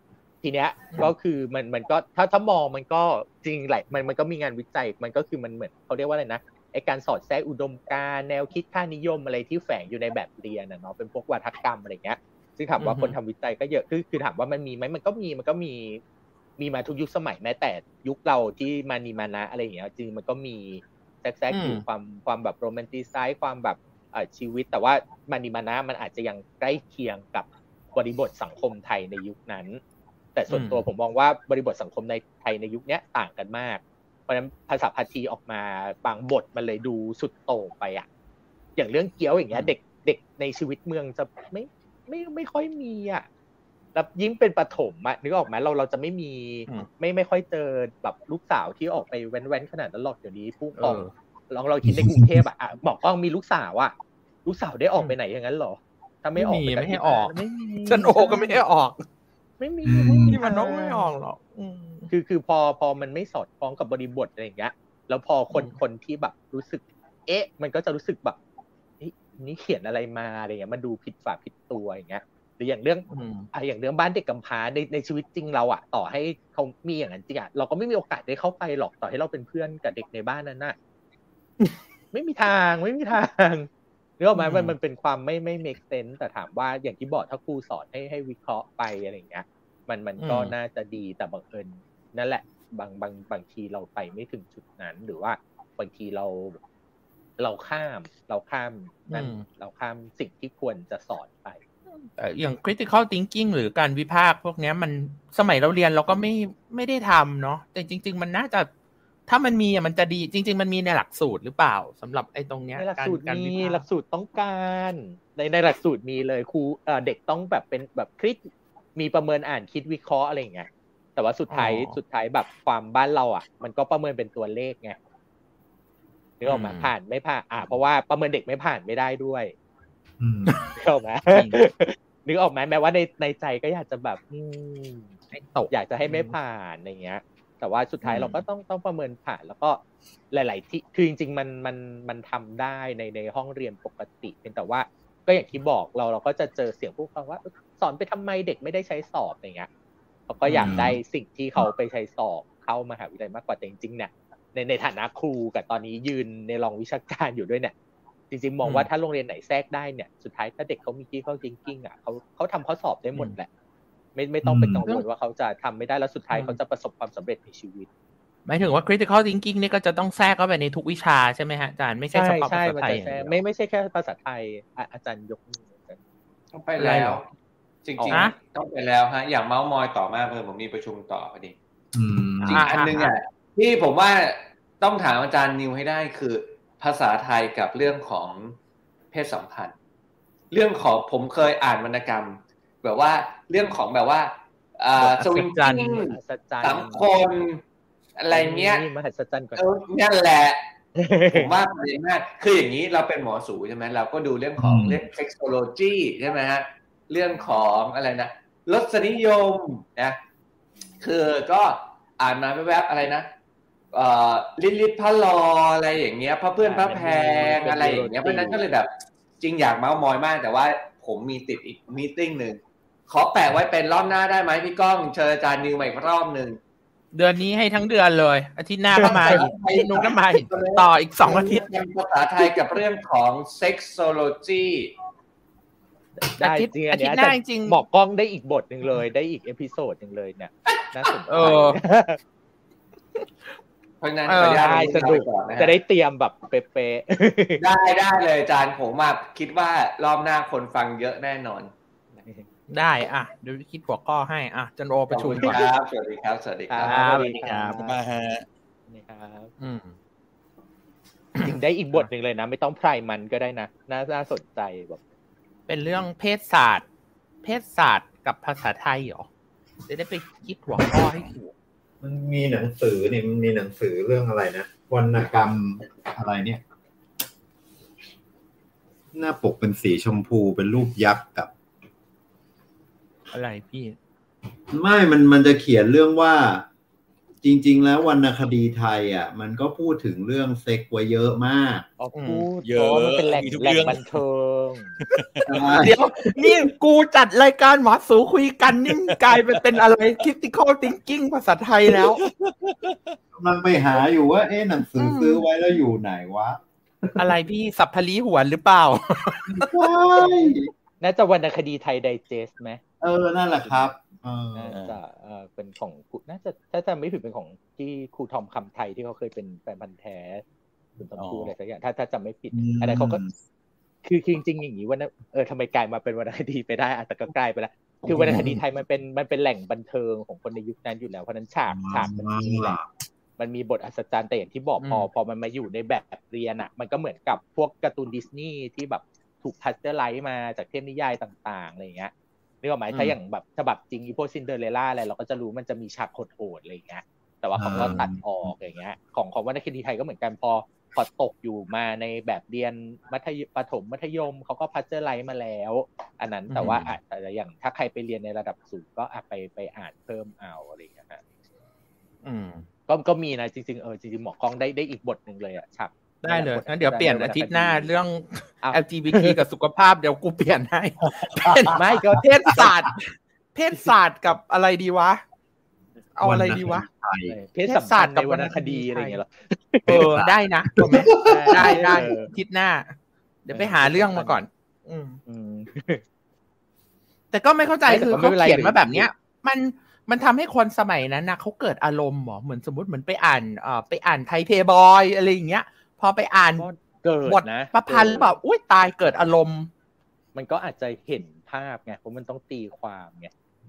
ทีเนี้ยก็คือมันก็ถ้ามองมันก็จริงแหละมันก็มีงานวิจัยมันก็คือมันเหมือนเขาเรียกว่าอะไรนะไอ้การสอดแทรกอุดมการณ์แนวคิดค่านิยมอะไรที่แฝงอยู่ในแบบเรียนเนาะเป็นพวกวาทกรรมอะไรเงี้ยซึ่งถามว่าคนทำวิจัยก็เยอะคือถามว่ามันมีไหมมันก็มีมาทุกยุคสมัยแม้แต่ยุคเราที่มานีมานะอะไรอย่างเงี้ยจริงมันก็มีแทรกอยู่ความแบบโรแมนติไซซ์ความแบบชีวิตแต่ว่ามานีมานะมันอาจจะยังใกล้เคียงกับบริบทสังคมไทยในยุคนั้นแต่ส่วนตัวผมมองว่าบริบทสังคมในไทยในยุคนี้ต่างกันมากเพราะฉะนั้นภาษาพาทีออกมาบางบทมันเลยดูสุดโต่งไปอ่ะอย่างเรื่องเกี้ยวอย่างเงี้ยเด็กในชีวิตเมืองจะไม่ค่อยมีอ่ะแล้วยิ่งเป็นประถมอ่ะนึกออกไหมเราจะไม่มีไม่ค่อยเจอแบบลูกสาวที่ออกไปแว้นขนาดนั้นหรอกเดี๋ยวนี้ผู้ปกครองเราคิดในกรุงเทพอ่ะบอกว่ามีลูกสาวอ่ะลูกสาวได้ออกไปไหนอย่างนั้นหรอถ้าไม่ออกไม่ให้ออกฉันโอก็ไม่ให้ออกไม่มีมันน้องไม่ออกหรอกคือพอมันไม่สอดคล้องกับบริบทอะไรอย่างเงี้ยแล้วพอคนที่แบบรู้สึกมันก็จะรู้สึกแบบนี่เขียนอะไรมาอะไรเงี้ยมันดูผิดฝาผิดตัวอย่างเงี้ยหรืออย่างเรื่องอย่างเรื่องบ้านเด็กกำพร้าในชีวิตจริงเราอ่ะต่อให้เขามีอย่างนั้นจริงอ่ะเราก็ไม่มีโอกาสได้เข้าไปหรอกต่อให้เราเป็นเพื่อนกับเด็กในบ้านนั้นน่ะไม่มีทางเรื่องมันเป็นความไม่ make sense แต่ถามว่าอย่างที่บอกถ้าครูสอนให้วิเคราะห์ไปอะไรอย่างเงี้ยมันก็น่าจะดีแต่บังเอิญนั่นแหละบางทีเราไปไม่ถึงจุดนั้นหรือว่าบางทีเราข้ามนั่นเราข้ามสิ่งที่ควรจะสอนไปอย่าง critical thinking หรือการวิพากษ์พวกนี้มันสมัยเราเรียนเราก็ไม่ได้ทำเนาะแต่จริงๆมันน่าจะถ้ามันมีมันจะดีจริงๆมันมีในหลักสูตรหรือเปล่าสำหรับไอ้ตรงเนี้ยในหลักสูตรมีหลักสูตรต้องการในหลักสูตรมีเลยครูเด็กต้องแบบเป็นแบบคิดมีประเมินอ่านคิดวิเคราะห์อะไรอย่างเงี้ยแต่ว่าสุดท้ายแบบความบ้านเราอ่ะมันก็ประเมินเป็นตัวเลขไงนึกออกมาผ่านไม่ผ่านเพราะว่าประเมินเด็กไม่ผ่านไม่ได้ด้วยนึกออกไหมนึกออกไหมแม้ว่าในใจก็อยากจะแบบให้ตกอยากจะให้ไม่ผ่านอะไรเงี้ยแต่ว่าสุดท้ายเราก็ต้องประเมินผ่านแล้วก็หลายๆที่คือจริงๆมันทำได้ในห้องเรียนปกติเพียงแต่ว่าก็อย่างที่บอกเราก็จะเจอเสียงผู้ปกครองว่าสอนไปทำไมเด็กไม่ได้ใช้สอบอย่างเงี้ยเขาก็อยากได้สิ่งที่เขาไปใช้สอบเข้ามหาวิทยาลัยมากกว่าแต่จริงๆเนี่ยในฐานะครูกับตอนนี้ยืนในรองวิชาการอยู่ด้วยเนี่ยจริงๆมองว่าถ้าโรงเรียนไหนแทรกได้เนี่ยสุดท้ายถ้าเด็กเขามี critical thinking อ่ะเขาทำข้อสอบได้หมดแหละไม่ต้องเป็นกังวลว่าเขาจะทำไม่ได้แล้วสุดท้ายเขาจะประสบความสำเร็จในชีวิตหมายถึงว่า critical thinking นี่ก็จะต้องแทรกเข้าไปในทุกวิชาใช่ไหมฮะอาจารย์ไม่ใช่เฉพาะภาษาไทยไม่ใช่แค่ภาษาไทยอาจารย์ยกมือต้องไปแล้วจริงๆต้องไปแล้วฮะอย่างเมาส์มอยต่อมาผมมีประชุมต่อพอดีจริงอันนึงอ่ะที่ผมว่าต้องถามอาจารย์นิวให้ได้คือภาษาไทยกับเรื่องของเพศสัมพันธ์เรื่องของผมเคยอ่านวรรณกรรมแบบว่าเรื่องของแบบว่าสวิงกิ้ง3 คนอะไรเงี้ยมหัศจรรย์ก่อนนั่นแหละผมว่าประเด็นมากคืออย่างนี้เราเป็นหมอสูใช่ไหมเราก็ดูเรื่องของเรื่องเซ็กโซโลจีใช่ไหมฮะเรื่องของอะไรนะรสนิยมนะคือก็อ่านมาแวบๆอะไรนะลิพระลออะไรอย่างเงี้ยพระเพื่อนพระแพงอะไรอย่างเงี้ยเพราะนั้นก็เลยแบบจริงอยากเม้ามอยมากแต่ว่าผมมีติดอีกมีตติ้งนึงขอแปะไว้เป็นรอบหน้าได้ไหมพี่ก้องเชิญอาจารย์นิวมาอีกรอบนึงเดือนนี้ให้ทั้งเดือนเลยอาทิตย์หน้าก็มาอีกนุ๊กก็มาอีกต่ออีก2 อาทิตย์ภาษาไทยกับเรื่องของ sexology ได้จริงอาทิตย์หน้าจริงบอกกล้องได้อีกบทนึงเลยได้อีกเอพิโซดนึงเลยเนี่ยน่าสนใจเพราะนั้นได้สนุกจะได้เตรียมแบบเป๊ะๆได้เลยอาจารย์ผมคิดว่ารอบหน้าคนฟังเยอะแน่นอนได้เดี๋ยวคิดหัวข้อให้จันโอประชุมก่อนครับสวัสดีครับสวัสดีครับมาฮะนี่ครับจริงได้อีกบทนึงเลยนะไม่ต้องไพรมันก็ได้นะน่าสนใจแบบเป็นเรื่องเพศศาสตร์กับภาษาไทยเหรอจะได้ไปคิดหัวข้อให้ถูกมันมีหนังสือนี่มันมีหนังสือเรื่องอะไรนะวรรณกรรมอะไรเนี่ยหน้าปกเป็นสีชมพูเป็นรูปยักษ์กับอะไรพี่ไม่มันจะเขียนเรื่องว่าจริงๆแล้ววรรณคดีไทยอ่ะมันก็พูดถึงเรื่องเซ็กไว้เยอะมากพูดเยอะมันเป็นแหล่งบันเทิงเดี๋ยวนี่กูจัดรายการหมอสูคุยกันนี่กลายเป็นอะไร critical thinking ภาษาไทยแล้วกำลังไปหาอยู่ว่าหนังสือซื้อไว้แล้วอยู่ไหนวะอะไรพี่สัพพลีหวนหรือเปล่าใช่น่าจะวรรณคดีไทยไดเจสไหมนั่นแหละครับน่าจะเป็นของน่าจะถ้าจะไม่ผิดเป็นของที่ครูทอมคำไทยที่เขาเคยเป็นแฟนพันธุ์แท้คุณตำพูอะไรสักอย่างถ้าจำไม่ผิดอะไรเขาก็คือจริงๆอย่างนี้ว่าทำไมกลายมาเป็นวรรณคดีไปได้แต่ก็กลายไปแล้วคือวรรณคดีไทยมันเป็นแหล่งบันเทิงของคนในยุคนั้นอยู่แล้วเพราะนั้นฉากมันมีแหละมันมีบทอัศจรรย์แต่อย่างที่บอกพอมันมาอยู่ในแบบเรียนอ่ะมันก็เหมือนกับพวกการ์ตูนดิสนีย์ที่แบบถูกพัสเตอร์ไลท์มาจากเทพนิยายต่างๆอะไรอย่างเงี้ยนึกออกไหมถ้าอย่างแบบฉบับจริงอีโพซินเดอเรลล่าอะไรเราก็จะรู้มันจะมีฉากโหดๆอะไรอย่างเงี้ยแต่ว่าเขาก็ตัดออกอย่างเงี้ยของวรรณคดีไทยก็เหมือนกันพอตกอยู่มาในแบบเรียนประถมมัธยมเขาก็พัสเตอร์ไลท์มาแล้วอันนั้นแต่ว่าแต่อย่างถ้าใครไปเรียนในระดับสูงก็ไปอ่านเพิ่มเอาอะไรอย่างเงี้ยฮะก็มีนะจริงๆจริงๆหมอกล้องได้อีกบทหนึ่งเลยอ่ะฉากได้เลยงั้นเดี๋ยวเปลี่ยนอาทิตย์หน้าเรื่อง LGBT กับสุขภาพเดี๋ยวกูเปลี่ยนให้ไม่ก็เพศศาสตร์กับอะไรดีวะเอาอะไรดีวะเพศศาสตร์กับวรรณคดีอะไรอย่างเงี้ยหรอได้นะถูกไหมได้อาทิตย์หน้าเดี๋ยวไปหาเรื่องมาก่อนแต่ก็ไม่เข้าใจคือเขาเขียนมาแบบเนี้ยมันทำให้คนสมัยนั้นนะเขาเกิดอารมณ์เหมือนสมมติเหมือนไปอ่านไทยเพย์บอยอะไรอย่างเงี้ยพอไปอ่านบทประพันธ์หรือเปล่าอุ้ยตายเกิดอารมณ์มันก็อาจจะเห็นภาพไงเพราะมันต้องตีความไง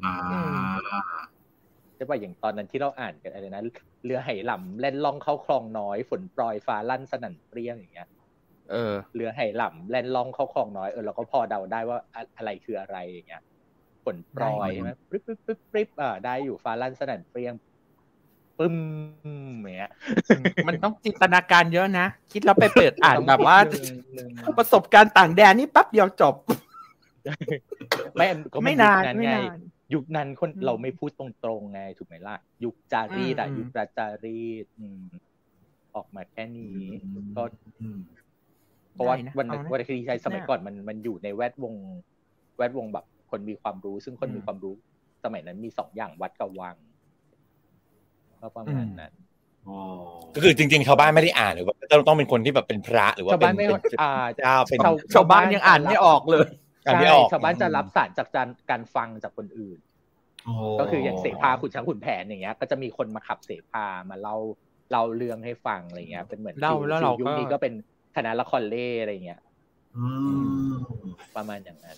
ใช่ป่ะอย่างตอนนั้นที่เราอ่านกันอะไรนะเรือไหหลำแล่นล่องเข้าคลองน้อยฝนปรอยฟ้าลั่นสนั่นเปรี้ยงอย่างเงี้ยเรือไหหลำแล่นล่องเข้าคลองน้อยเราก็พอเดาได้ว่าอะไรคืออะไรอย่างเงี้ยฝนปรอยใช่ไหมปิ๊บได้อยู่ฟ้าลั่นสนั่นเปรี้ยงปึ้มอย่างเงี้ยมันต้องจินตนาการเยอะนะคิดแล้วไปเปิดอ่านแบบว่าประสบการณ์ต่างแดนนี่ปั๊บเดียวจบไม่นานไงยุคนั้นคนเราไม่พูดตรงๆไงถูกไหมล่ะยุคจารีตยุคราจารีตออกมาแค่นี้ก็เพราะว่าวันคดีไทยสมัยก่อนมันอยู่ในแวดวงแบบคนมีความรู้ซึ่งคนมีความรู้สมัยนั้นมี2อย่างวัดกับวังก็ประมาณนั้นก็คือจริงๆชาวบ้านไม่ได้อ่านหรือว่าต้องเป็นคนที่แบบเป็นพระหรือว่าเป็นเจ้าเป็นชาวบ้านยังอ่านไม่ออกเลยใช่ชาวบ้านจะรับสารจากการฟังจากคนอื่นก็คืออย่างเสภาขุนช้างขุนแผนอย่างเงี้ยก็จะมีคนมาขับเสภามาเล่าเรื่องให้ฟังอะไรเงี้ยเป็นเหมือนยุคนี้ก็เป็นคณะละครเล่อะไรเงี้ยประมาณอย่างนั้น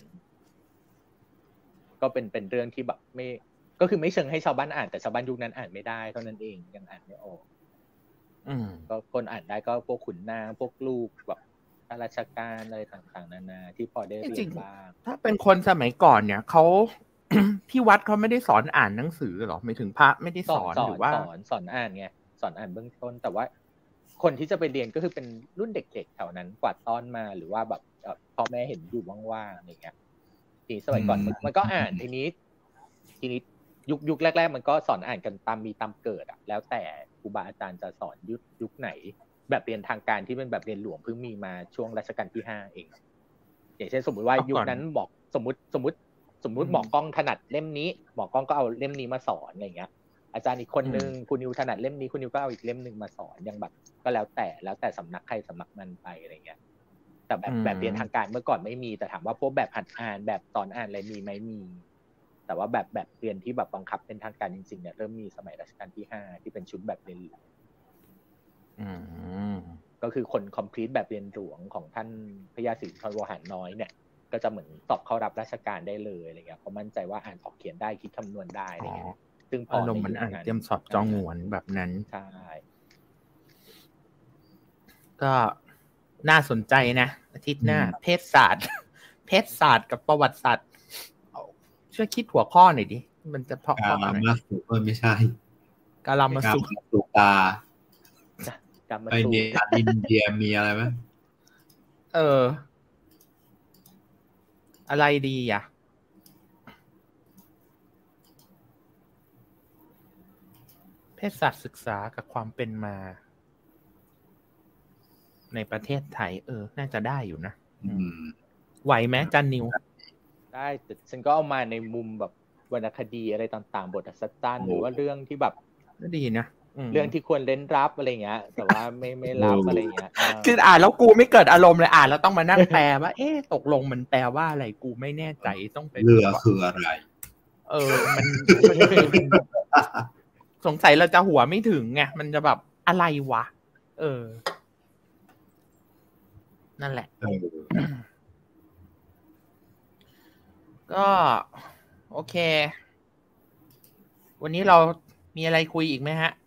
ก็เป็นเรื่องที่แบบไม่ก็คือไม่เชิงให้ชาวบ้านอ่านแต่ชาวบ้านยุคนั้นอ่านไม่ได้เท่านั้นเองยังอ่านไม่ออกก็คนอ่านได้ก็พวกขุนนางพวกลูกแบบข้าราชการอะไรต่างๆนานาที่พอได้เรียนบ้างถ้าเป็นคนสมัยก่อนเนี่ยเขา ที่วัดเขาไม่ได้สอนอ่านหนังสือหรอไม่ถึงพระไม่ได้สอนหรือว่าสอนอ่านไงสอนอ่านเบื้องต้นแต่ว่าคนที่จะไปเรียนก็คือเป็นรุ่นเด็กๆแถวนั้นกวาดต้อนมาหรือว่าแบบพ่อแม่เห็นอยู่ว่างๆอะไรเงี้ยทีสมัยก่อนมันก็อ่านทีนี้ยุคแรกๆมันก็สอนอ่านกันตามมีตามเกิดอ่ะแล้วแต่ครูบาอาจารย์จะสอนยุคไหนแบบเรียนทางการที่เป็นแบบเรียนหลวงเพิ่งมีมาช่วงรัชกาลที่5เองอย่างเช่นสมมุติว่ายุคนั้นบอกสมมุติหมอกล้องถนัดเล่มนี้หมอกล้องก็เอาเล่มนี้มาสอนอะไรเงี้ยอาจารย์อีกคนนึงคุณนิวถนัดเล่มนี้คุณนิวก็เอาอีกเล่มนึงมาสอนยังแบบก็แล้วแต่สำนักใครสำนักมันไปอะไรเงี้ยแต่แบบเรียนทางการเมื่อก่อนไม่มีแต่ถามว่าพวกแบบหัดอ่านแบบสอนอ่านอะไรมีไหมมีแต่ว่าแบบเรียนที่แบบบังคับเป็นทางการจริงๆเนี่ยเริ่มมีสมัยรัชกาลที่5ที่เป็นชุดแบบเรียนก็คือคนคอมพลีทแบบเรียนหลวงของท่านพระยาศรีสุนทรวหารน้อยเนี่ยก็จะเหมือนสอบเข้ารับราชการได้เลยอะไรเงี้ยเพราะมั่นใจว่าอ่านออกเขียนได้คิดคำนวณได้อะไรเงี้ยซึ่งพอลงมันอ่านเตรียมสอบจองหวนแบบนั้นใช่ก็น่าสนใจนะอาทิตย์หน้าเพศศาสตร์กับประวัติศาสตร์ช่วยคิดหัวข้อหน่อยดิมันจะเพาะกาลามาสุไม่ใช่กาลามาสุตาไอเดียอินเดียมีอะไรไหมอะไรดีอ่ะเภสัชศึกษากับความเป็นมาในประเทศไทยน่าจะได้อยู่นะไหวไหมจันนิวได้แต่ฉันก็เอามาในมุมแบบวรรณคดีอะไรต่างๆบทอัศจรรย์หรือว่าเรื่องที่แบบก็ดีนะเรื่องที่ควรเล่นรับอะไรเงี้ยแต่ว่าไม่รับอะไรเงี้ยคืออ่านแล้วกูไม่เกิดอารมณ์เลยอ่านแล้วต้องมานั่งแปลว่าตกลงมันแปลว่าอะไรกูไม่แน่ใจต้องไปเรือคืออะไรมันสงสัยเราจะหัวไม่ถึงไงมันจะแบบอะไรวะนั่นแหละก็โอเควันนี้เรามีอะไรคุยอีกไหมฮะ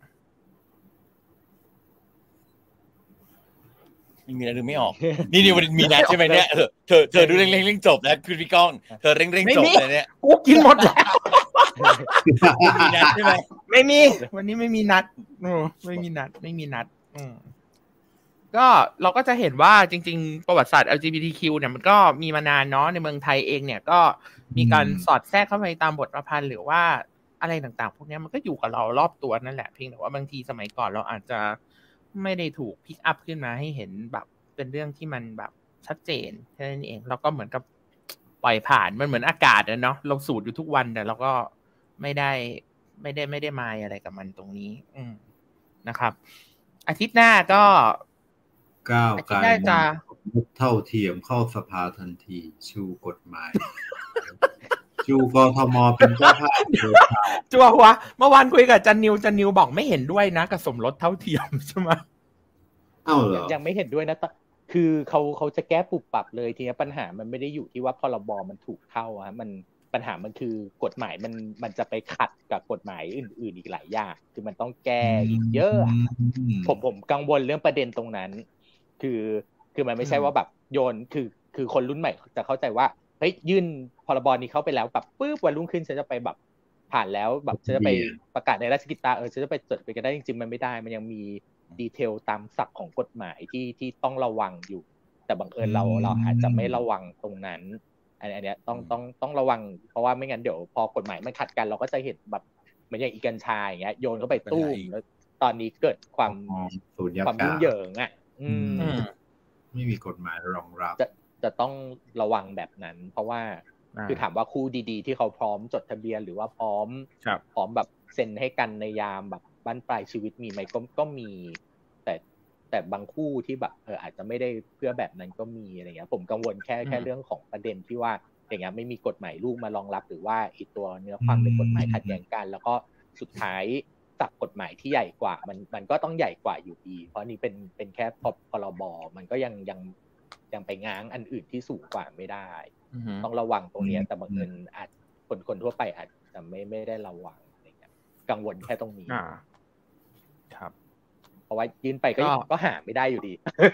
มีอะไรดูไม่ออกนี่มีนัดใช่ไหมเนี่ยเธอดูเร่งจบแล้วคือพี่ก้องเธอเร่งจบเลยเนี่ยกูกินหมดแล้วมีนัดใช่ไหมไม่มีวันนี้ไม่มีนัดไม่มีนัดก็เราก็จะเห็นว่าจริงๆประวัติศาสตร์ LGBTQ เนี่ยมันก็มีมานานเนาะในเมืองไทยเองเนี่ยก็มีการสอดแทรกเข้าไปตามบทประพันธ์หรือว่าอะไรต่างๆพวกนี้มันก็อยู่กับเรารอบตัวนั่นแหละเพียงแต่ว่าบางทีสมัยก่อนเราอาจจะไม่ได้ถูกพิกอัพขึ้นมาให้เห็นแบบเป็นเรื่องที่มันแบบชัดเจนแค่นั้นเองเราก็เหมือนกับปล่อยผ่านมันเหมือนอากาศเนาะเราสูดอยู่ทุกวันแต่เราก็ไม่ได้มายอะไรกับมันตรงนี้นะครับอาทิตย์หน้าก็ก้าวไกลเท่าเทียมเข้าสภาทันทีชูกฎหมายชูกทมเป็นเจ้าภาพจั่วหัวเมื่อวานคุยกับจันนิวบอกไม่เห็นด้วยนะกับสมรสเท่าเทียมใช่ไหมเหรอยังไม่เห็นด้วยนะคือเขาจะแก้ปุบปรับเลยทีนี้ปัญหามันไม่ได้อยู่ที่ว่าพรบมันถูกเข้ามันปัญหามันคือกฎหมายมันจะไปขัดกับกฎหมายอื่นๆอีกหลายอย่างคือมันต้องแก้อีกเยอะผมกังวลเรื่องประเด็นตรงนั้นคือมันไม่ใช่ว่าแบบโยนคือคนรุ่นใหม่จะเข้าใจว่าเฮ้ยยื่นพรบนี้เข้าไปแล้วแบบปึ๊บวันรุ่งขึ้นฉันจะไปแบบผ่านแล้วแบบฉันจะไปประกาศในราชกิจจาฉันจะไปจดไปกันได้จริงๆมันไม่ได้มันยังมีดีเทลตามศักดิ์ของกฎหมายที่ต้องระวังอยู่แต่บังเอิญเราอาจจะไม่ระวังตรงนั้นอันเนี้ยต้องระวังเพราะว่าไม่งั้นเดี๋ยวพอกฎหมายมันขัดกันเราก็จะเห็นแบบเหมือนอย่างอีกัญชาอย่างเงี้ยโยนเข้าไปตู้แล้วตอนนี้เกิดความยุ่งเหยิงไม่มีกฎหมายรองรับจะต้องระวังแบบนั้นเพราะว่าคือถามว่าคู่ดีๆที่เขาพร้อมจดทะเบียนหรือว่าพร้อมแบบเซ็นให้กันในยามแบบบั้นปลายชีวิตมีไหมก็มีแต่บางคู่ที่แบบอาจจะไม่ได้เพื่อแบบนั้นก็มีอะไรเงี้ยผมกังวลแค่เรื่องของประเด็นที่ว่าอย่างเงี้ยไม่มีกฎหมายลูกมารองรับหรือว่าอีตัวเนื้อความในกฎหมายขัดแย้งกันแล้วก็สุดท้ายจับกฎหมายที่ใหญ่กว่ามันก็ต้องใหญ่กว่าอยู่ดีเพราะนี่เป็นแค่พรบมันก็ยังไปง้างอันอื่นที่สูงกว่าไม่ได้ต้องระวังตรงนี้แต่บางคนอาจคนทั่วไปอาจจะไม่ได้ระวังอะไรเงี้ยกังวลแค่ตรงนี้ครับเพราะว่ายื่นไปก็หาไม่ได้อยู่ดี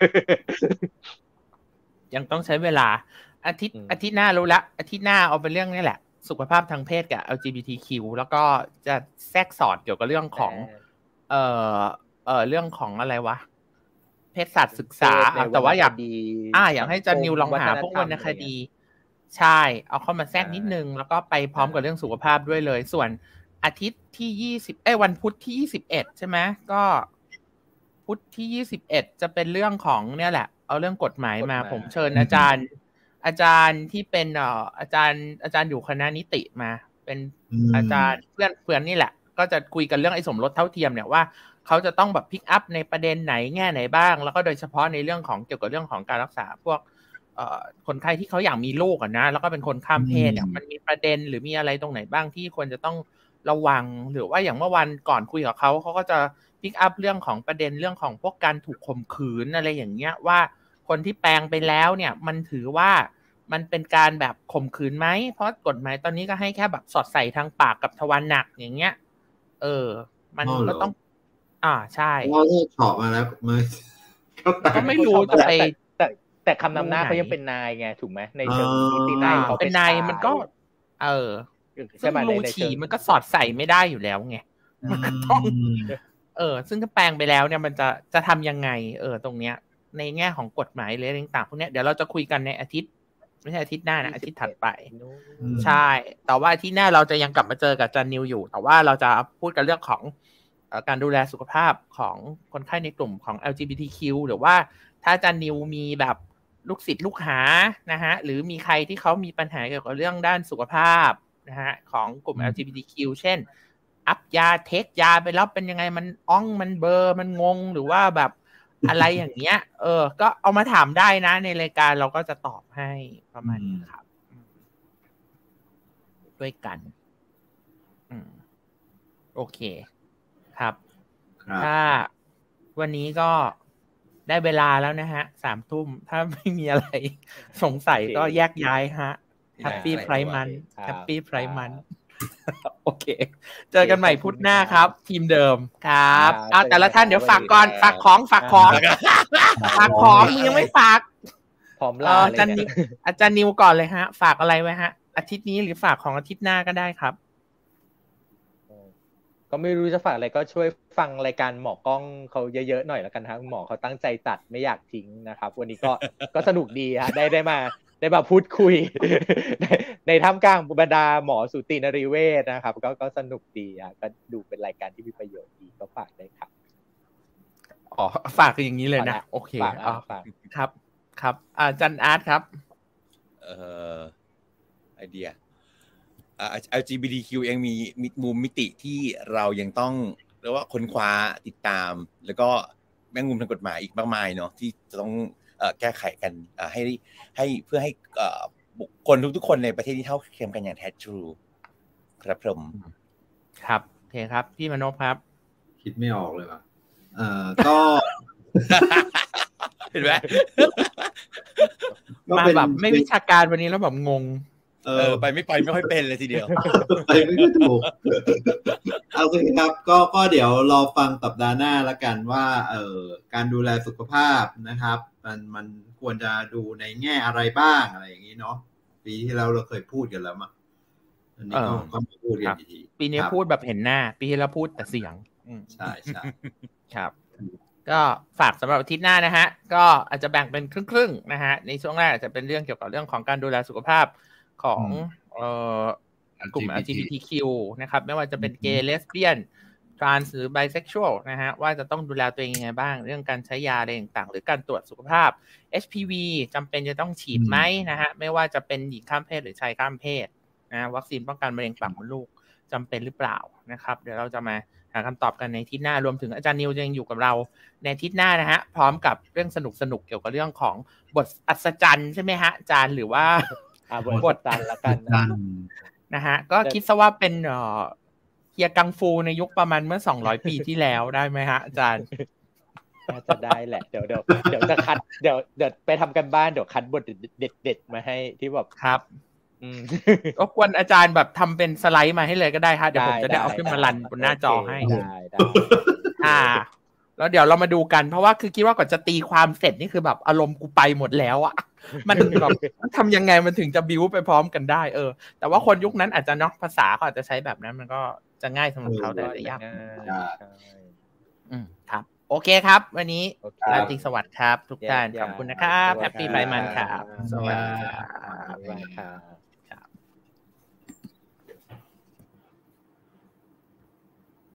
ยังต้องใช้เวลาอาทิตย์หน้ารู้ละอาทิตย์หน้าเอาเป็นเรื่องนี่แหละสุขภาพทางเพศกับ LGBTQ แล้วก็จะแทรกสอดเกี่ยวกับเรื่องของเรื่องของอะไรวะเภสัชศึกษาแต่ว่าอยากให้จันนิวลองหาพวกวรรณคดีใช่เอาเข้ามาแทรกนิดนึงแล้วก็ไปพร้อมกับเรื่องสุขภาพด้วยเลยส่วนอาทิตย์ที่20วันพุธที่21ใช่ไหมก็พุธที่21จะเป็นเรื่องของเนี่ยแหละเอาเรื่องกฎหมายมาผมเชิญอาจารย์ที่เป็นอาจารย์อยู่คณะนิติมาเป็นอาจารย์เพื่อนนี่แหละก็จะคุยกันเรื่องไอ้สมรสเท่าเทียมเนี่ยว่าเขาจะต้องแบบพิกอัพในประเด็นไหนแง่ไหนบ้างแล้วก็โดยเฉพาะในเรื่องของเกี่ยวกับเรื่องของการรักษาพวกคนไข้ที่เขาอยากมีลูกอ่ะนะแล้วก็เป็นคนข้ามเพศเนี่ยมันมีประเด็นหรือมีอะไรตรงไหนบ้างที่ควรจะต้องระวังหรือว่าอย่างเมื่อวันก่อนคุยกับเขาก็จะพิกอัพเรื่องของประเด็นเรื่องของพวกการถูกข่มขืนอะไรอย่างเงี้ยว่าคนที่แปลงไปแล้วเนี่ยมันถือว่ามันเป็นการแบบข่มขืนไหมเพราะกฎหมายตอนนี้ก็ให้แค่แบบสอดใส่ทางปากกับทวารหนักอย่างเงี้ยมันก็ต้องใช่เราเลิกถอดมาแล้วก็ไม่รู้จะไปแต่คำนำหน้าเขายังเป็นนายไงถูกไหมในเชิงนิตินายเขาเป็นนายมันก็ซึ่งรูฉี่มันก็สอดใส่ไม่ได้อยู่แล้วไงมันก็ต้องซึ่งถ้าแปลงไปแล้วเนี่ยมันจะทำยังไงตรงเนี้ยในแง่ของกฎหมายอะไรต่างๆพวกเนี้ยเดี๋ยวเราจะคุยกันในอาทิตย์ไม่ใช่อาทิตย์หน้านะอาทิตย์ถัดไปใช่แต่ว่าอาทิตย์หน้าเราจะยังกลับมาเจอกับจันนิวอยู่แต่ว่าเราจะพูดกันเรื่องของการดูแลสุขภาพของคนไข้ในกลุ่มของ LGBTQ หรือว่าถ้าอาจารย์นิวมีแบบลูกศิษย์ลูกหานะฮะหรือมีใครที่เขามีปัญหาเกี่ยวกับเรื่องด้านสุขภาพนะฮะของกลุ่ม LGBTQ เช่นอัพยาเทคยาไปแล้วเป็นยังไงมันอ้องมันเบอร์มันงงหรือว่าแบบอะไรอย่างเงี้ยก็เอามาถามได้นะในรายการเราก็จะตอบให้ประมาณนี้ครับด้วยกันโอเคครับถ้าวันนี้ก็ได้เวลาแล้วนะฮะ 3 ทุ่มถ้าไม่มีอะไรสงสัยก็แยกย้ายฮะแฮปปี้ไพร์มันแฮปปี้ไพร์มันโอเคเจอกันใหม่พุธหน้าครับทีมเดิมครับแต่ละท่านเดี๋ยวฝากก่อนฝากของมึงยังไม่ฝากพร้อมลาอาจารย์นิวก่อนเลยฮะฝากอะไรไว้ฮะอาทิตย์นี้หรือฝากของอาทิตย์หน้าก็ได้ครับก็ไม่รู้จะฝากอะไรก็ช่วยฟังรายการหมอกล้องเขาเยอะๆหน่อยแล้วกันครับหมอเขาตั้งใจจัดไม่อยากทิ้งนะครับวันนี้ก็สนุกดีฮะได้มาพูดคุยในท่ามกลางบรรดาหมอสูตินรีเวชนะครับก็สนุกดีอ่ะก็ดูเป็นรายการที่มีประโยชน์ดีก็ฝากได้ครับฝากอย่างนี้เลยนะโอเคฝากครับอาจารย์อาร์ตครับไอเดียLGBTQ ยังมีมุมมิติที่เรายังต้องเรียกว่าค้นคว้าติดตามแล้วก็แง่มุมทางกฎหมายอีกมากมายเนาะที่จะต้องแก้ไขกันให้เพื่อให้บุคคลทุกๆคนในประเทศที่เท่าเทียมกันอย่างแท้ทรูครับผมครับโอเคครับพี่มโนพครับคิดไม่ออกเลยว่ะก็เห็นไหมมาแบบไม่วิชาการวันนี้แล้วแบบงงไปไม่ค่อยเป็นเลยทีเดียวไปไม่ค่อยถูกเอาสิครับก็เดี๋ยวรอฟังสัปดาห์หน้าละกันว่าการดูแลสุขภาพนะครับมันควรจะดูในแง่อะไรบ้างอะไรอย่างนี้เนาะปีที่แล้วเราเคยพูดกันแล้วมั้งอันนี้ก็มาพูดกันอีกทีปีนี้พูดแบบเห็นหน้าปีที่แล้วพูดแต่เสียงใช่ครับก็ฝากสำหรับอาทิตย์หน้านะฮะก็อาจจะแบ่งเป็นครึ่งๆนะฮะในช่วงแรกอาจจะเป็นเรื่องเกี่ยวกับเรื่องของการดูแลสุขภาพของกลุ่ม LGBTQ นะครับไม่ว่าจะเป็นเกย์เลสเบี้ยนทรานส์หรือไบเซ็กชวลนะฮะว่าจะต้องดูแลตัวเองยังไงบ้างเรื่องการใช้ยาอะไรต่างๆหรือการตรวจสุขภาพ HPV จำเป็นจะต้องฉีดไหมนะฮะไม่ว่าจะเป็นหญิงข้ามเพศหรือชายข้ามเพศนะวัคซีนป้องกันมะเร็งปากมดลูกจำเป็นหรือเปล่านะครับเดี๋ยวเราจะมาหาคำตอบกันในอาทิตย์หน้ารวมถึงอาจารย์นิวยังอยู่กับเราในอาทิตย์หน้านะฮะพร้อมกับเรื่องสนุกๆเกี่ยวกับเรื่องของบทอัศจรรย์ใช่ไหมฮะอาจารย์หรือว่าบทตันละกันนะฮะก็คิดซะว่าเป็นเฮียกังฟูในยุคประมาณเมื่อ200 ปีที่แล้วได้ไหมฮะอาจารย์น่าจะได้แหละเดี๋ยวจะคัดเดี๋ยวไปทำกันบ้านเดี๋ยวคัดบทเด็ดมาให้ที่แบบครับก็ควรอาจารย์แบบทำเป็นสไลด์มาให้เลยก็ได้ฮะเดี๋ยวผมจะได้เอาขึ้นมารันบนหน้าจอให้ได้แล้วเดี๋ยวเรามาดูกันเพราะว่าคือคิดว่าก่อนจะตีความเสร็จนี่คือแบบอารมณ์กูไปหมดแล้วอะมันแบบทำยังไงมันถึงจะบิ้วไปพร้อมกันได้แต่ว่าคนยุคนั้นอาจจะเนาะภาษาเขาอาจจะใช้แบบนั้นมันก็จะง่ายสำหรับเขาแต่ยากครับโอเคครับวันนี้ราตรีสวัสดิ์ครับทุกท่านขอบคุณนะครับแฮปปี้ไพร์มันครับสวัสดีครับ